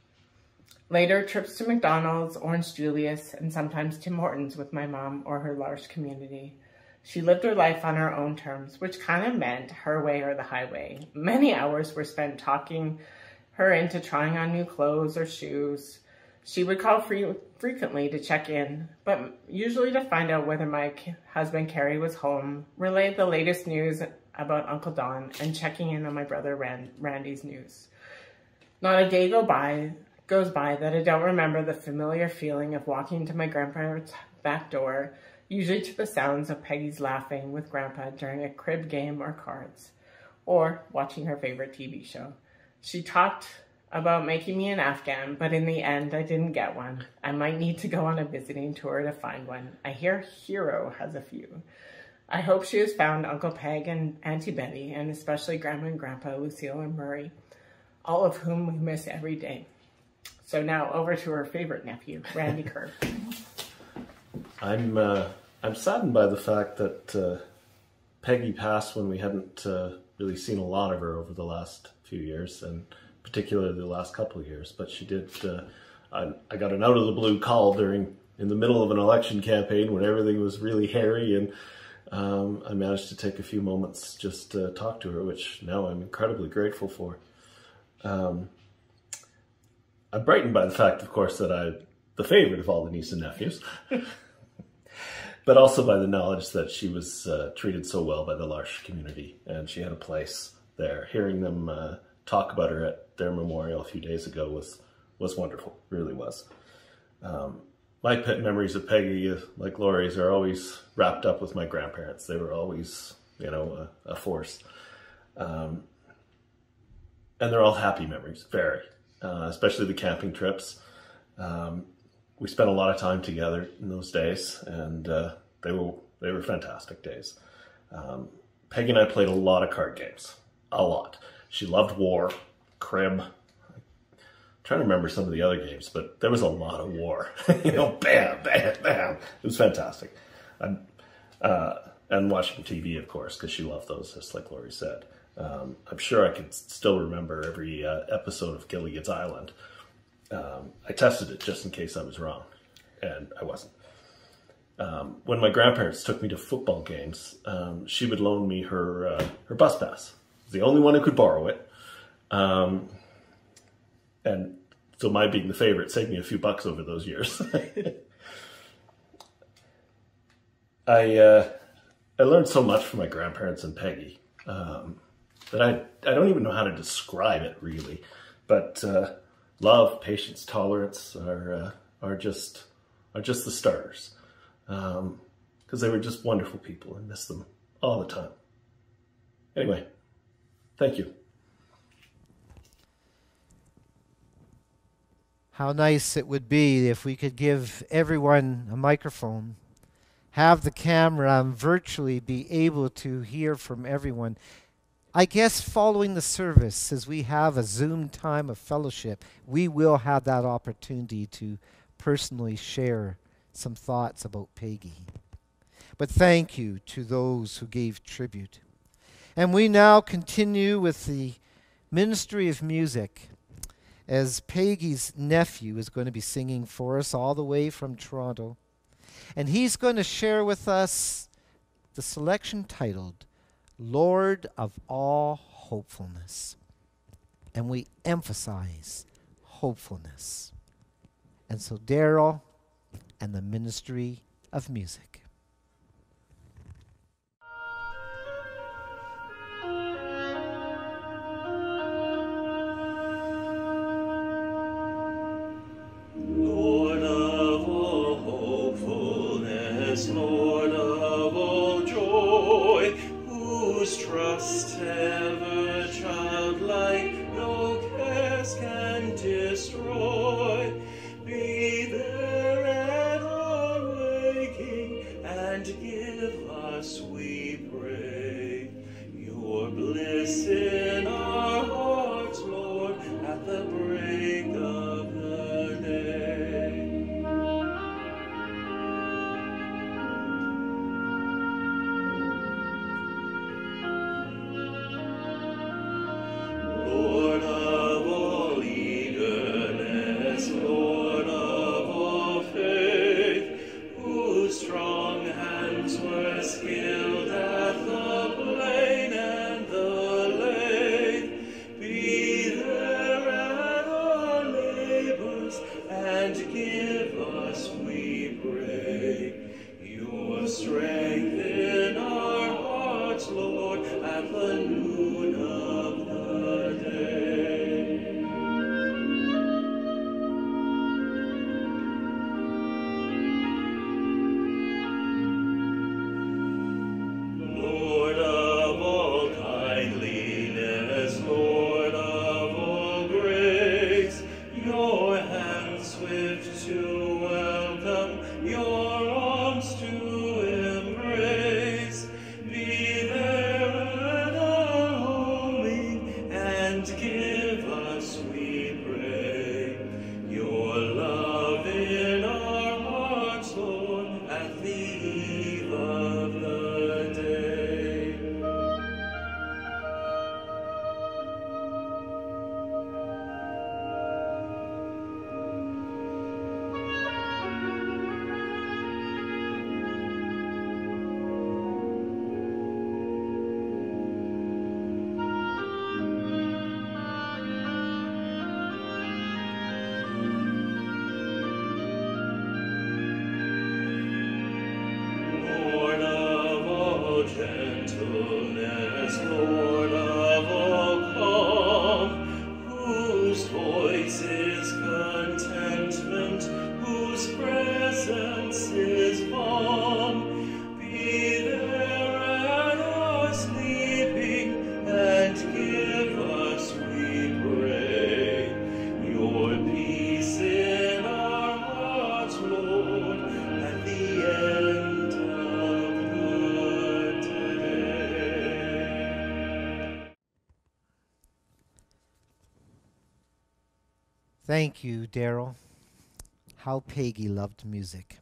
Later, trips to McDonald's, Orange Julius, and sometimes Tim Hortons with my mom or her L'Arche community. She lived her life on her own terms, which kind of meant her way or the highway. Many hours were spent talking her into trying on new clothes or shoes. She would call free, frequently to check in, but usually to find out whether my husband Carrie was home, relay the latest news about Uncle Don, and checking in on my brother Rand, Randy's news. Not a day go by, goes by that I don't remember the familiar feeling of walking to my grandparents' back door, usually to the sounds of Peggy's laughing with Grandpa during a crib game or cards, or watching her favorite T V show. She talked about making me an Afghan, but in the end, I didn't get one. I might need to go on a visiting tour to find one. I hear Hero has a few. I hope she has found Uncle Peg and Auntie Betty, and especially Grandma and Grandpa, Lucille and Murray, all of whom we miss every day. So now over to her favorite nephew, Randy Kerr. I'm uh, I'm saddened by the fact that uh, Peggy passed when we hadn't uh, really seen a lot of her over the last few years, and particularly the last couple of years. But she did. Uh, I, I got an out of the blue call during in the middle of an election campaign when everything was really hairy, and um, I managed to take a few moments just to talk to her, which now I'm incredibly grateful for. Um, I'm brightened by the fact, of course, that I'm the favorite of all the nieces and nephews. But also by the knowledge that she was uh, treated so well by the L'Arche community, and she had a place there. Hearing them uh, talk about her at their memorial a few days ago was was wonderful, really was. Um, my pet memories of Peggy, uh, like Laurie's, are always wrapped up with my grandparents. They were always, you know, a, a force. Um, and they're all happy memories, very, uh, especially the camping trips. Um, We spent a lot of time together in those days, and uh, they were they were fantastic days. Um, Peggy and I played a lot of card games, a lot. She loved War, Crib. I'm trying to remember some of the other games, but there was a lot of War. You know, bam, bam, bam. It was fantastic. I'm, uh, and watching T V, of course, because she loved those, just like Laurie said. Um, I'm sure I can still remember every uh, episode of Gilligan's Island. Um, I tested it just in case I was wrong, and I wasn't. Um, when my grandparents took me to football games, um, she would loan me her uh, her bus pass. I was the only one who could borrow it. Um, and so my being the favorite saved me a few bucks over those years. I uh, I learned so much from my grandparents and Peggy um, that I, I don't even know how to describe it, really. But... Uh, Love, patience, tolerance are uh, are just are just the starters, because um, they were just wonderful people and miss them all the time. Anyway, thank you. How nice it would be if we could give everyone a microphone, have the camera, and virtually be able to hear from everyone. I guess following the service, as we have a Zoom time of fellowship, we will have that opportunity to personally share some thoughts about Peggy. But thank you to those who gave tribute. And we now continue with the ministry of music, as Peggy's nephew is going to be singing for us all the way from Toronto. And he's going to share with us the selection titled, Lord of all hopefulness. And we emphasize hopefulness. And so Daryl and the ministry of music. Lord of all hopefulness, Lord of all joy, whose trust ever childlike no cares can destroy, be there at our waking, and give us, we pray, your bliss in our hearts, Lord, at the break of the day. Lord of all eagerness, Lord of all faith, whose strong hands were skilled at the plain and the lathe, be there at voice is contentment, whose presence is balm. Be there at our sleeping, and give us, we pray, your peace in our hearts, Lord, at the end of the day. Thank you, Daryl. How Peggy loved music.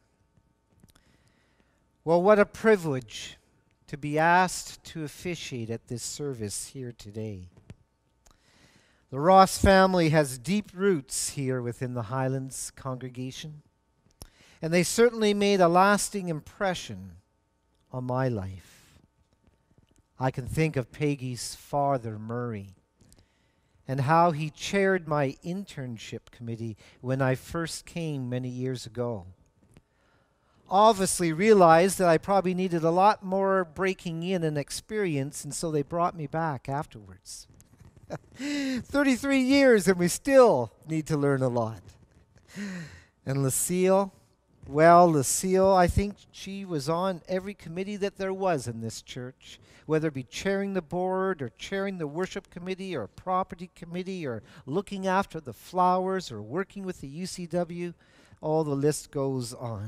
Well, what a privilege to be asked to officiate at this service here today. The Ross family has deep roots here within the Highlands congregation, and they certainly made a lasting impression on my life. I can think of Peggy's father, Murray, and how he chaired my internship committee when I first came many years ago. Obviously realized that I probably needed a lot more breaking in and experience, and so they brought me back afterwards. thirty-three years and we still need to learn a lot. And Lucille, well, Lucille, I think she was on every committee that there was in this church, whether it be chairing the board or chairing the worship committee or property committee or looking after the flowers or working with the U C W. All the list goes on.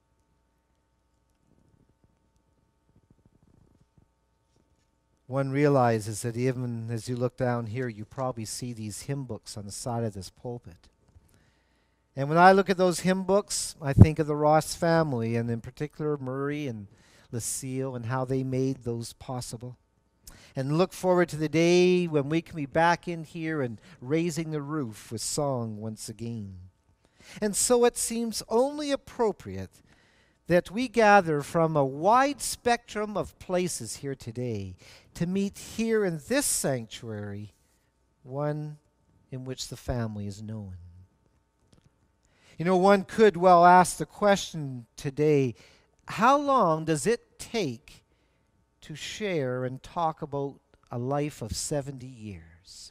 One realizes that even as you look down here, you probably see these hymn books on the side of this pulpit. And when I look at those hymn books, I think of the Ross family, and in particular Murray and Lucille, and how they made those possible. And look forward to the day when we can be back in here and raising the roof with song once again. And so it seems only appropriate that we gather from a wide spectrum of places here today to meet here in this sanctuary, one in which the family is known. You know, one could well ask the question today, how long does it take to share and talk about a life of seventy years?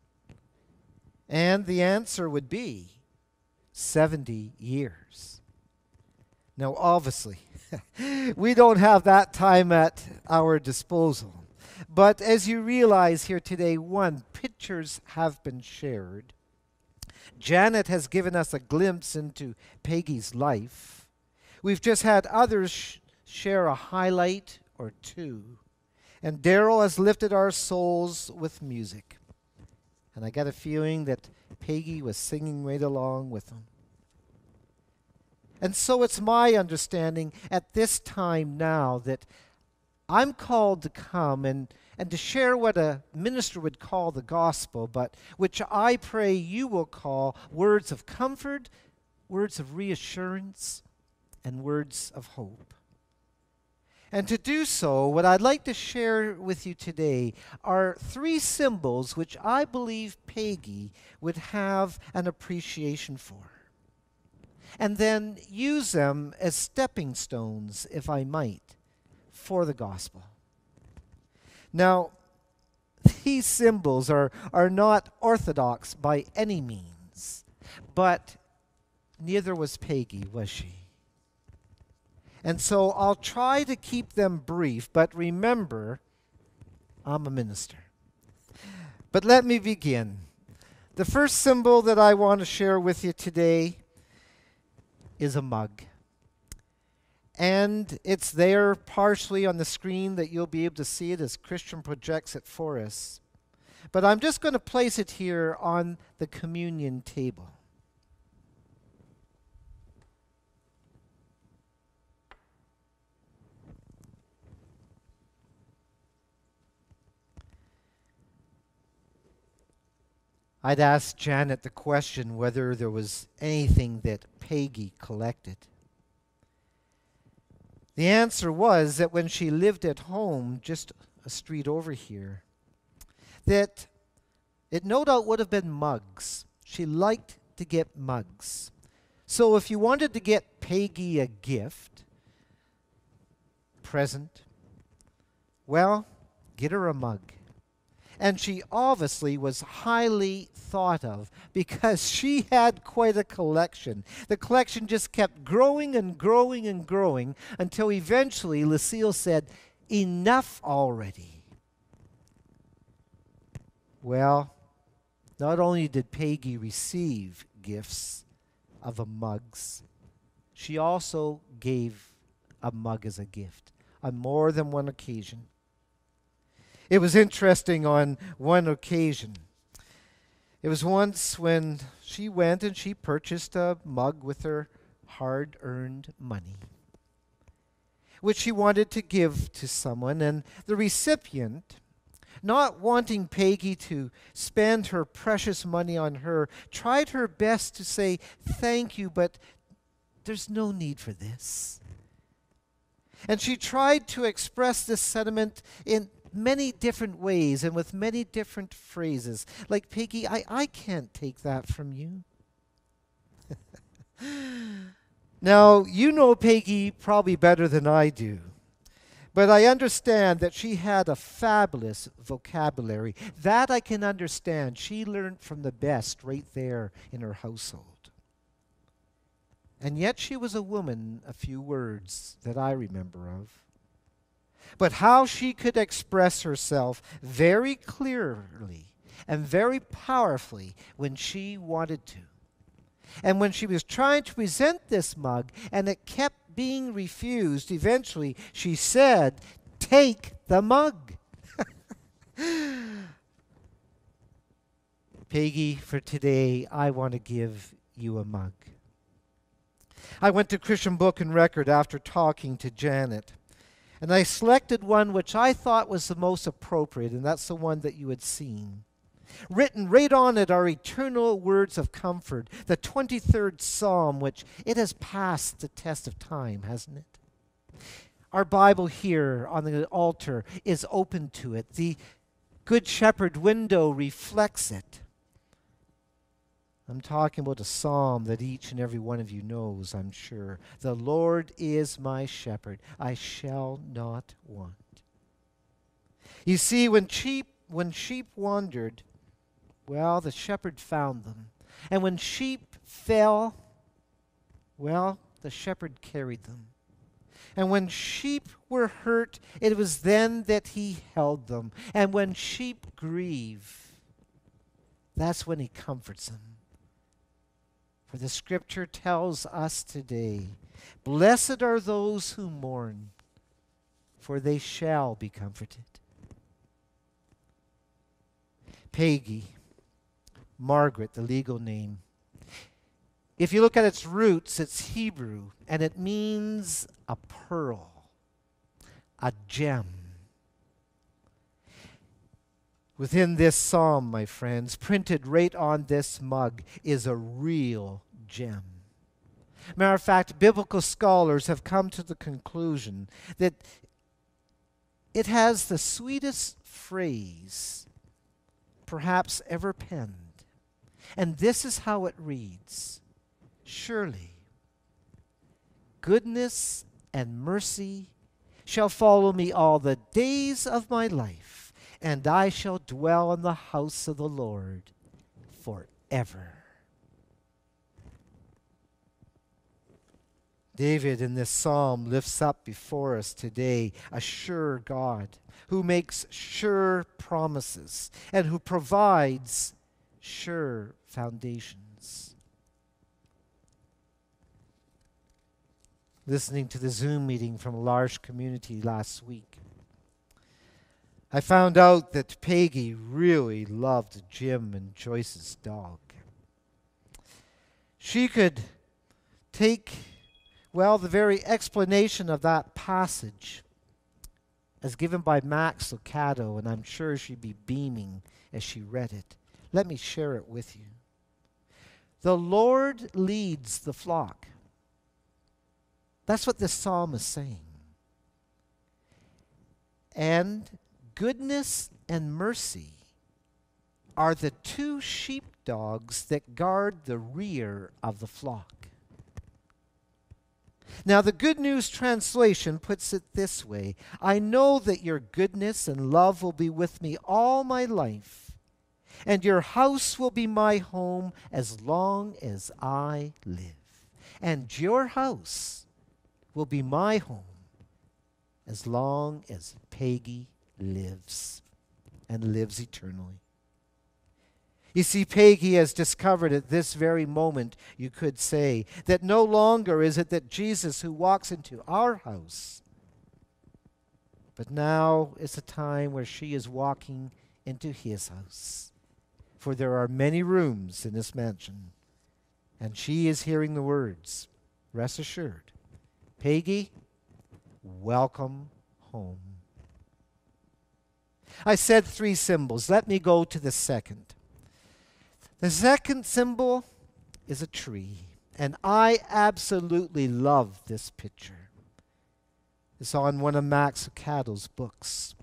And the answer would be seventy years. Now, obviously, we don't have that time at our disposal. But as you realize here today, one, pictures have been shared. Janet has given us a glimpse into Peggy's life. We've just had others sh share a highlight or two. And Daryl has lifted our souls with music. And I got a feeling that Peggy was singing right along with him. And so it's my understanding at this time now that I'm called to come and, and to share what a minister would call the gospel, but which I pray you will call words of comfort, words of reassurance, and words of hope. And to do so, what I'd like to share with you today are three symbols which I believe Peggy would have an appreciation for. And then use them as stepping stones, if I might, for the gospel. Now, these symbols are, are not orthodox by any means, but neither was Peggy, was she? And so I'll try to keep them brief, but remember, I'm a minister. But let me begin. The first symbol that I want to share with you today is a mug. And it's there partially on the screen that you'll be able to see it as Christian projects it for us. But I'm just going to place it here on the communion table. I'd asked Janet the question whether there was anything that Peggy collected. The answer was that when she lived at home, just a street over here, that it no doubt would have been mugs. She liked to get mugs. So if you wanted to get Peggy a gift, present, well, get her a mug. And she obviously was highly thought of because she had quite a collection. The collection just kept growing and growing and growing until eventually Lucille said, "Enough already." Well, not only did Peggy receive gifts of a mugs, she also gave a mug as a gift on more than one occasion. It was interesting on one occasion. It was once when she went and she purchased a mug with her hard-earned money, which she wanted to give to someone, and the recipient, not wanting Peggy to spend her precious money on her, tried her best to say, "Thank you, but there's no need for this." And she tried to express this sentiment in many different ways and with many different phrases. Like, "Peggy, I, I can't take that from you." Now, you know Peggy probably better than I do. But I understand that she had a fabulous vocabulary. That I can understand. She learned from the best right there in her household. And yet she was a woman, a few words that I remember of. But how she could express herself very clearly and very powerfully when she wanted to. And when she was trying to present this mug and it kept being refused, eventually she said, "Take the mug." Peggy, for today, I want to give you a mug. I went to Christian Book and Record after talking to Janet, and I selected one which I thought was the most appropriate, and that's the one that you had seen. Written right on it are eternal words of comfort, the twenty-third Psalm, which it has passed the test of time, hasn't it? Our Bible here on the altar is open to it. The Good Shepherd window reflects it. I'm talking about a psalm that each and every one of you knows, I'm sure. "The Lord is my shepherd, I shall not want." You see, when sheep, when sheep wandered, well, the shepherd found them. And when sheep fell, well, the shepherd carried them. And when sheep were hurt, it was then that he held them. And when sheep grieve, that's when he comforts them. For the scripture tells us today, "Blessed are those who mourn, for they shall be comforted." Peggy, Margaret, the legal name. If you look at its roots, it's Hebrew, and it means a pearl, a gem. Within this psalm, my friends, printed right on this mug, is a real gem. Matter of fact, biblical scholars have come to the conclusion that it has the sweetest phrase perhaps ever penned. And this is how it reads: "Surely goodness and mercy shall follow me all the days of my life, and I shall dwell in the house of the Lord forever." David in this psalm lifts up before us today a sure God who makes sure promises and who provides sure foundations. Listening to the Zoom meeting from L'Arche community last week, I found out that Peggy really loved Jim and Joyce's dog. She could take, well, the very explanation of that passage as given by Max Lucado, and I'm sure she'd be beaming as she read it. Let me share it with you. The Lord leads the flock. That's what this psalm is saying. And goodness and mercy are the two sheepdogs that guard the rear of the flock. Now, the Good News Translation puts it this way: I know that your goodness and love will be with me all my life, and your house will be my home as long as I live. And your house will be my home as long as Peggy lives, and lives eternally. You see, Peggy has discovered at this very moment, you could say, that no longer is it that Jesus who walks into our house, but now is a time where she is walking into his house. For there are many rooms in this mansion, and she is hearing the words, rest assured, Peggy, welcome home. I said three symbols. Let me go to the second. The second symbol is a tree, and I absolutely love this picture. It's on one of Max Lucado's books.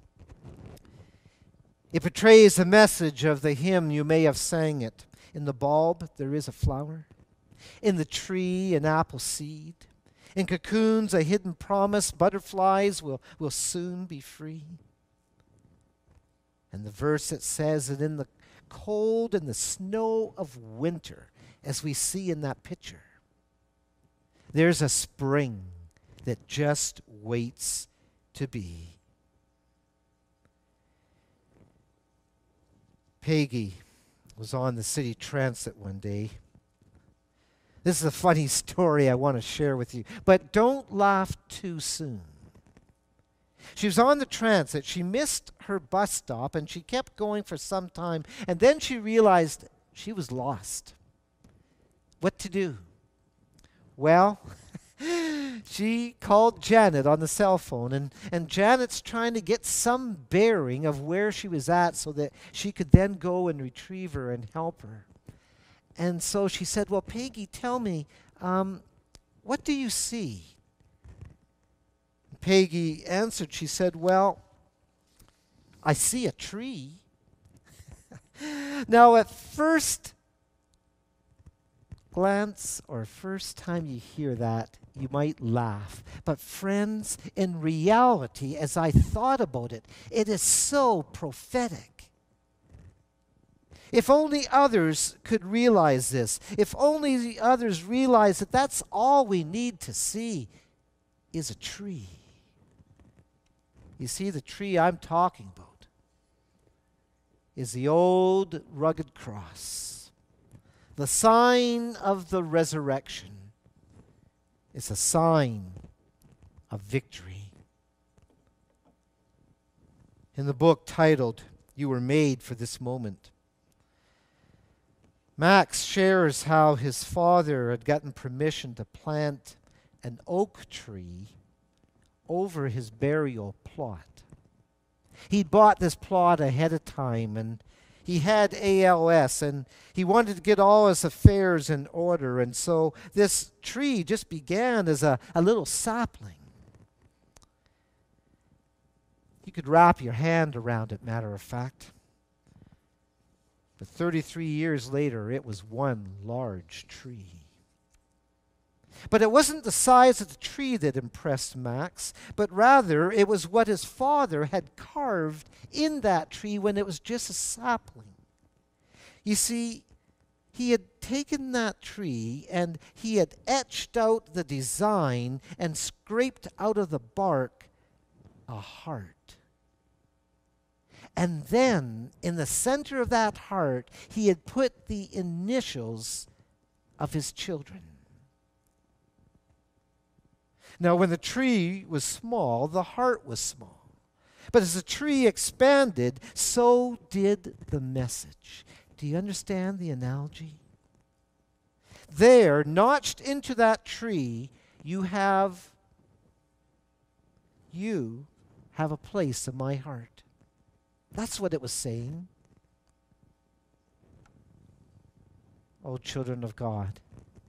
It portrays the message of the hymn, you may have sang it. In the bulb, there is a flower. In the tree, an apple seed. In cocoons, a hidden promise. Butterflies will, will soon be free. And the verse that says that in the cold and the snow of winter, as we see in that picture, there's a spring that just waits to be. Peggy was on the city transit one day. This is a funny story I want to share with you, but don't laugh too soon. She was on the transit. She missed her bus stop, and she kept going for some time, and then she realized she was lost. What to do? Well, she called Janet on the cell phone, and, and Janet's trying to get some bearing of where she was at so that she could then go and retrieve her and help her. And so she said, well, Peggy, tell me, um, what do you see? Peggy answered, she said, well, I see a tree. Now, at first glance or first time you hear that, you might laugh. But friends, in reality, as I thought about it, it is so prophetic. If only others could realize this. If only the others realize that that's all we need to see is a tree. You see, the tree I'm talking about is the old rugged cross, the sign of the resurrection. It's a sign of victory. In the book titled, You Were Made for This Moment, Max shares how his father had gotten permission to plant an oak tree over his burial plot. He'd bought this plot ahead of time, and he had A L S, and he wanted to get all his affairs in order, and so this tree just began as a, a little sapling. You could wrap your hand around it, matter of fact. But thirty-three years later, it was one large tree. But it wasn't the size of the tree that impressed Max, but rather it was what his father had carved in that tree when it was just a sapling. You see, he had taken that tree and he had etched out the design and scraped out of the bark a heart. And then, in the center of that heart, he had put the initials of his children. Now, when the tree was small, the heart was small. But as the tree expanded, so did the message. Do you understand the analogy? There, notched into that tree, you have, you have a place in my heart. That's what it was saying. Oh, children of God,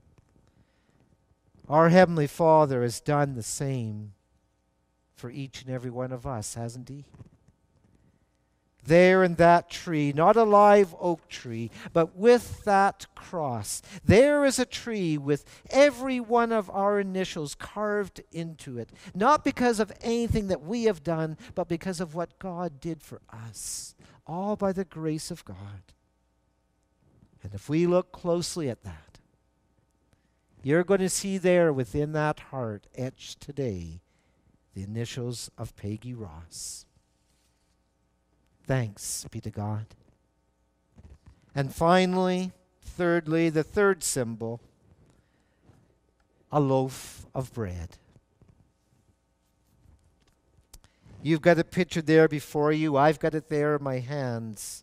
our Heavenly Father has done the same for each and every one of us, hasn't He? There in that tree, not a live oak tree, but with that cross, there is a tree with every one of our initials carved into it. Not because of anything that we have done, but because of what God did for us. All by the grace of God. And if we look closely at that, you're going to see there within that heart etched today the initials of Peggy Ross. Thanks be to God. And finally, thirdly, the third symbol, a loaf of bread. You've got a picture there before you. I've got it there in my hands.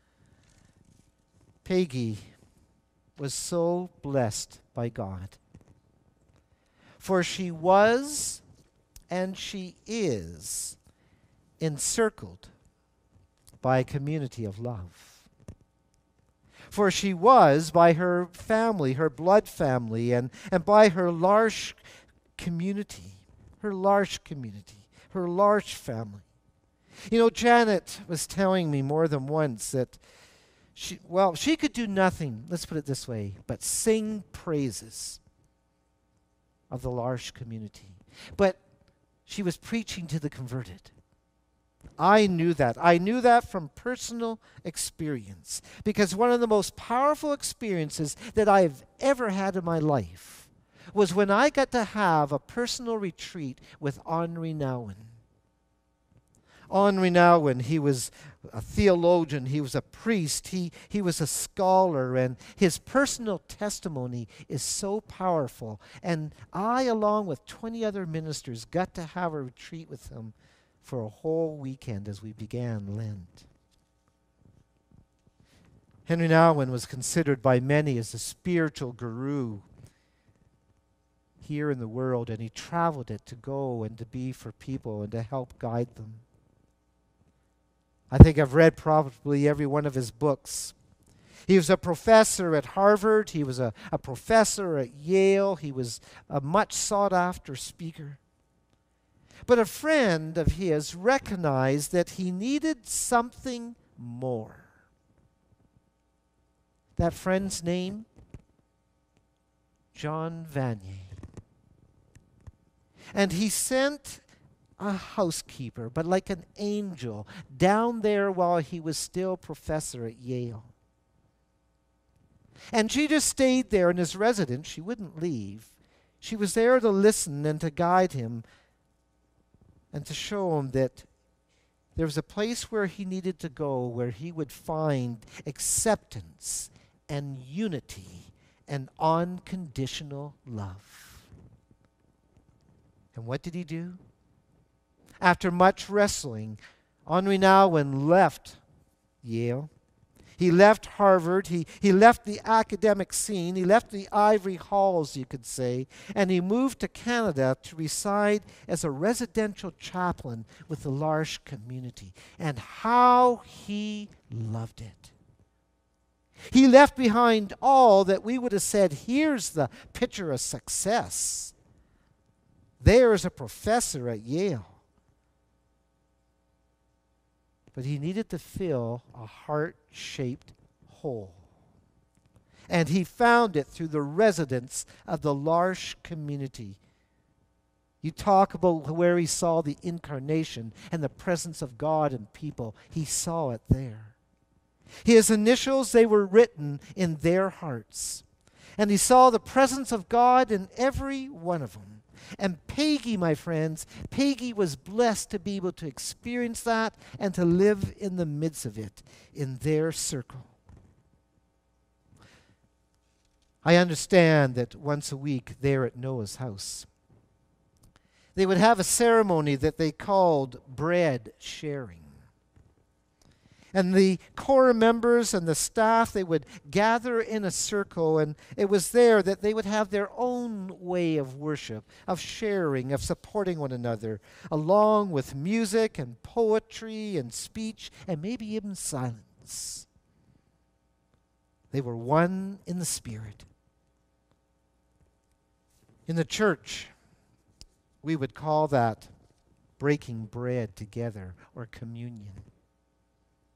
Peggy was so blessed by God. For she was and she is encircled by a community of love. For she was by her family, her blood family, and, and by her L'Arche community, her L'Arche community, her L'Arche family. You know, Janet was telling me more than once that she, well, she could do nothing, let's put it this way, but sing praises of the L'Arche community. But she was preaching to the converted. I knew that. I knew that from personal experience. Because one of the most powerful experiences that I've ever had in my life was when I got to have a personal retreat with Henry Ross. Henry Ross, he was a theologian, he was a priest, he, he was a scholar, and his personal testimony is so powerful. And I, along with twenty other ministers, got to have a retreat with him for a whole weekend as we began Lent. Hendry Ross was considered by many as a spiritual guru here in the world, and he traveled it to go and to be for people and to help guide them. I think I've read probably every one of his books. He was a professor at Harvard. He was a, a professor at Yale. He was a much sought-after speaker. But a friend of his recognized that he needed something more. That friend's name? John Vanier. And he sent a housekeeper, but like an angel, down there while he was still professor at Yale. And she just stayed there in his residence. She wouldn't leave. She was there to listen and to guide him and to show him that there was a place where he needed to go, where he would find acceptance and unity and unconditional love. And what did he do? After much wrestling, Henry Ross left Yale. He left Harvard. He, he left the academic scene. He left the ivory halls, you could say, and he moved to Canada to reside as a residential chaplain with the L'Arche community. And how he loved it. He left behind all that we would have said, here's the picture of success. There is a professor at Yale. But he needed to fill a heart-shaped hole. And he found it through the residence of the L'Arche community. You talk about where he saw the incarnation and the presence of God in people. He saw it there. His initials, they were written in their hearts. And he saw the presence of God in every one of them. And Peggy, my friends, Peggy was blessed to be able to experience that and to live in the midst of it, in their circle. I understand that once a week there at Noah's house, they would have a ceremony that they called bread sharing. And the core members and the staff, they would gather in a circle, and it was there that they would have their own way of worship, of sharing, of supporting one another, along with music and poetry and speech and maybe even silence. They were one in the Spirit. In the church, we would call that breaking bread together or communion.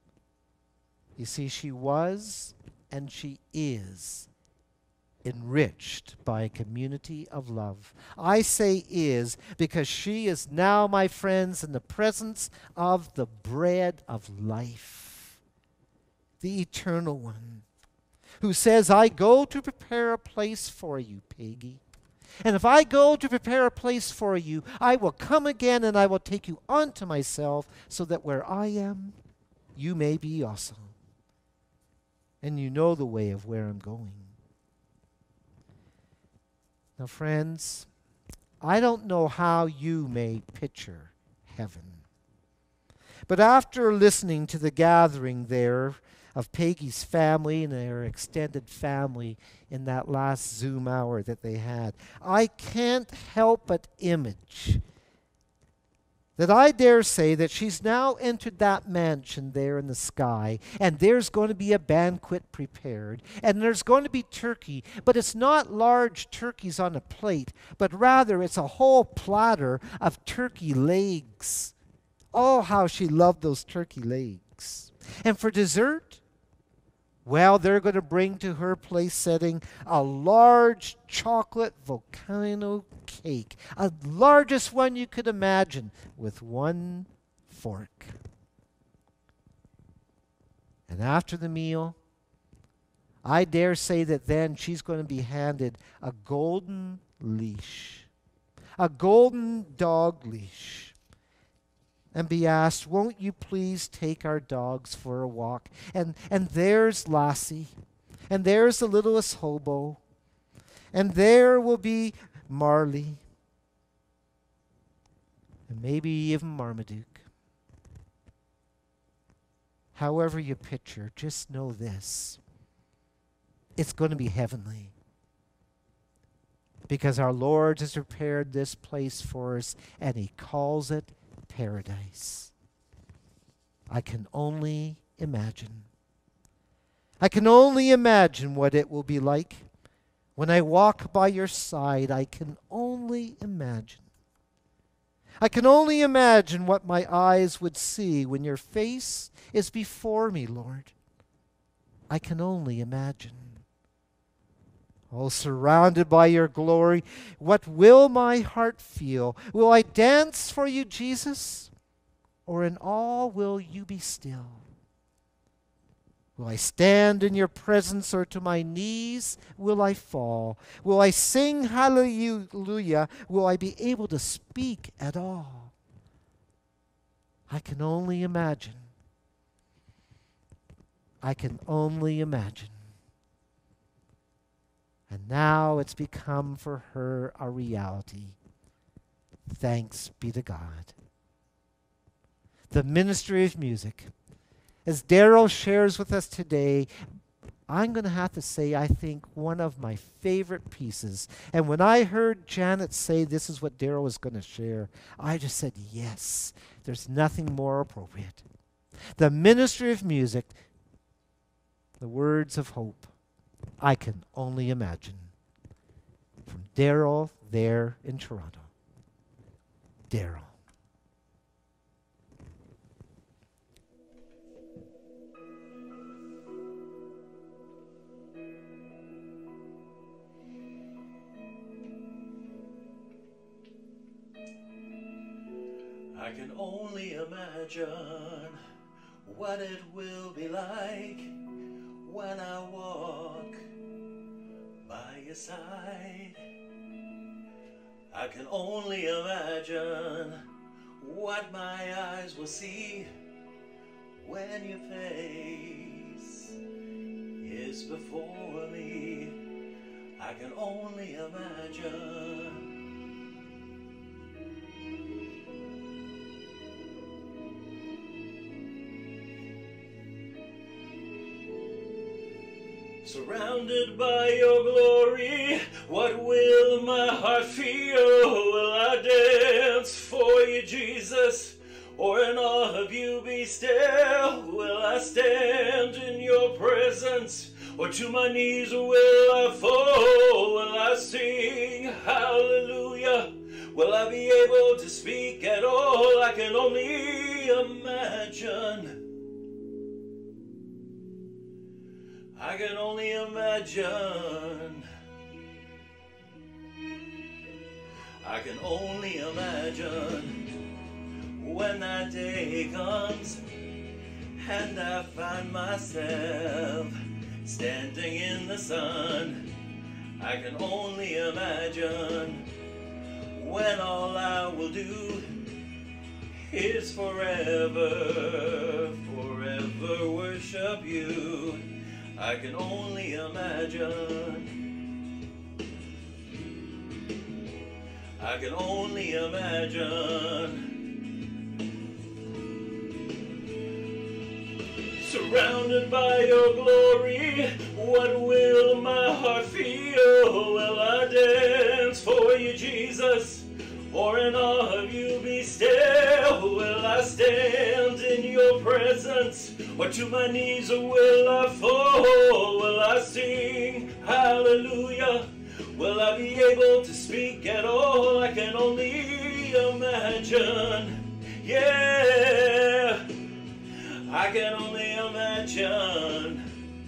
You see, she was and she is enriched by a community of love. I say is because she is now, my friends, in the presence of the bread of life, the eternal one, who says, I go to prepare a place for you, Peggy. And if I go to prepare a place for you, I will come again and I will take you unto myself, so that where I am, you may be also. And you know the way of where I'm going. Now, friends, I don't know how you may picture heaven. But after listening to the gathering there of Peggy's family and their extended family in that last Zoom hour that they had, I can't help but image that I dare say that she's now entered that mansion there in the sky, and there's going to be a banquet prepared, and there's going to be turkey, but it's not large turkeys on a plate, but rather it's a whole platter of turkey legs. Oh, how she loved those turkey legs. And for dessert, well, they're going to bring to her place setting a large chocolate volcano cake, a largest one you could imagine, with one fork. And after the meal, I dare say that then she's going to be handed a golden leash, a golden dog leash, and be asked, won't you please take our dogs for a walk? And, and there's Lassie, and there's the littlest hobo, and there will be Marley, and maybe even Marmaduke. However you picture, just know this. It's going to be heavenly. Because our Lord has prepared this place for us, and He calls it paradise. I can only imagine. I can only imagine what it will be like when I walk by your side. I can only imagine. I can only imagine what my eyes would see when your face is before me, Lord. I can only imagine. Oh, surrounded by your glory, what will my heart feel? Will I dance for you, Jesus? Or in all will you be still? Will I stand in your presence, or to my knees will I fall? Will I sing hallelujah? Will I be able to speak at all? I can only imagine. I can only imagine. And now it's become for her a reality. Thanks be to God. The ministry of music. As Daryl shares with us today, I'm going to have to say, I think, one of my favorite pieces. And when I heard Janet say this is what Daryl was going to share, I just said, yes, there's nothing more appropriate. The ministry of music, the words of hope. I can only imagine. From Daryl there in Toronto. Daryl. I can only imagine what it will be like when I walk by your side. I can only imagine what my eyes will see when your face is before me. I can only imagine. Surrounded by your glory, what will my heart feel? Will I dance for you, Jesus? Or in all of you be still? Will I stand in your presence? Or to my knees will I fall? Will I sing hallelujah? Will I be able to speak at all? I can only imagine. I can only imagine. I can only imagine when that day comes and I find myself standing in the sun. I can only imagine when all I will do is forever, forever worship you. I can only imagine. I can only imagine. Surrounded by your glory, what will my heart feel? Will I dance for you, Jesus? Or in awe of you be still? Will I stand in your presence? Or to my knees will I fall? Will I sing hallelujah? Will I be able to speak at all? I can only imagine. Yeah, I can only imagine.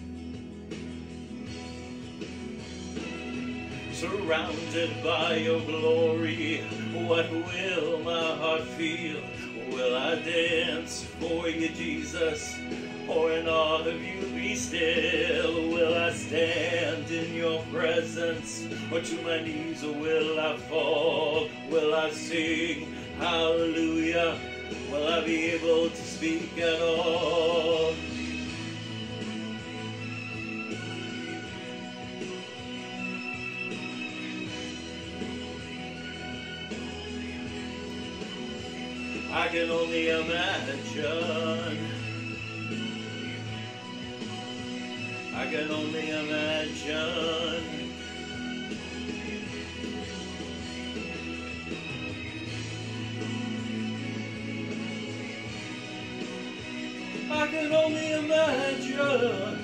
Surrounded by your glory, what will my heart feel? Will I dance for you, Jesus? Or in awe of you be still? Will I stand in your presence? Or to my knees will I fall? Will I sing hallelujah? Will I be able to speak at all? I can only imagine. I can only imagine. I can only imagine.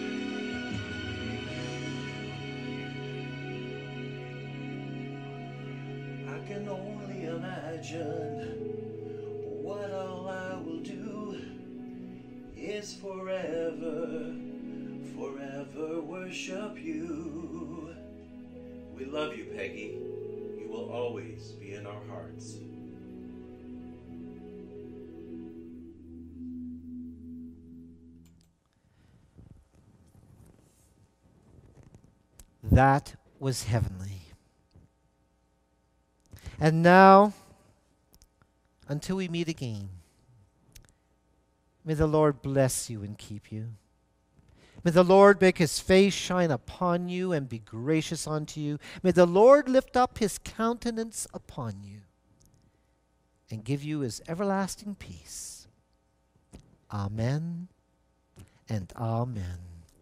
I can only imagine what all I will do is forever, forever worship you. We love you, Peggy. You will always be in our hearts. That was heavenly. And now, until we meet again, may the Lord bless you and keep you. May the Lord make his face shine upon you and be gracious unto you. May the Lord lift up his countenance upon you and give you his everlasting peace. Amen and amen.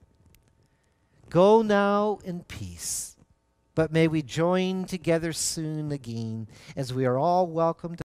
Go now in peace, but may we join together soon again as we are all welcomed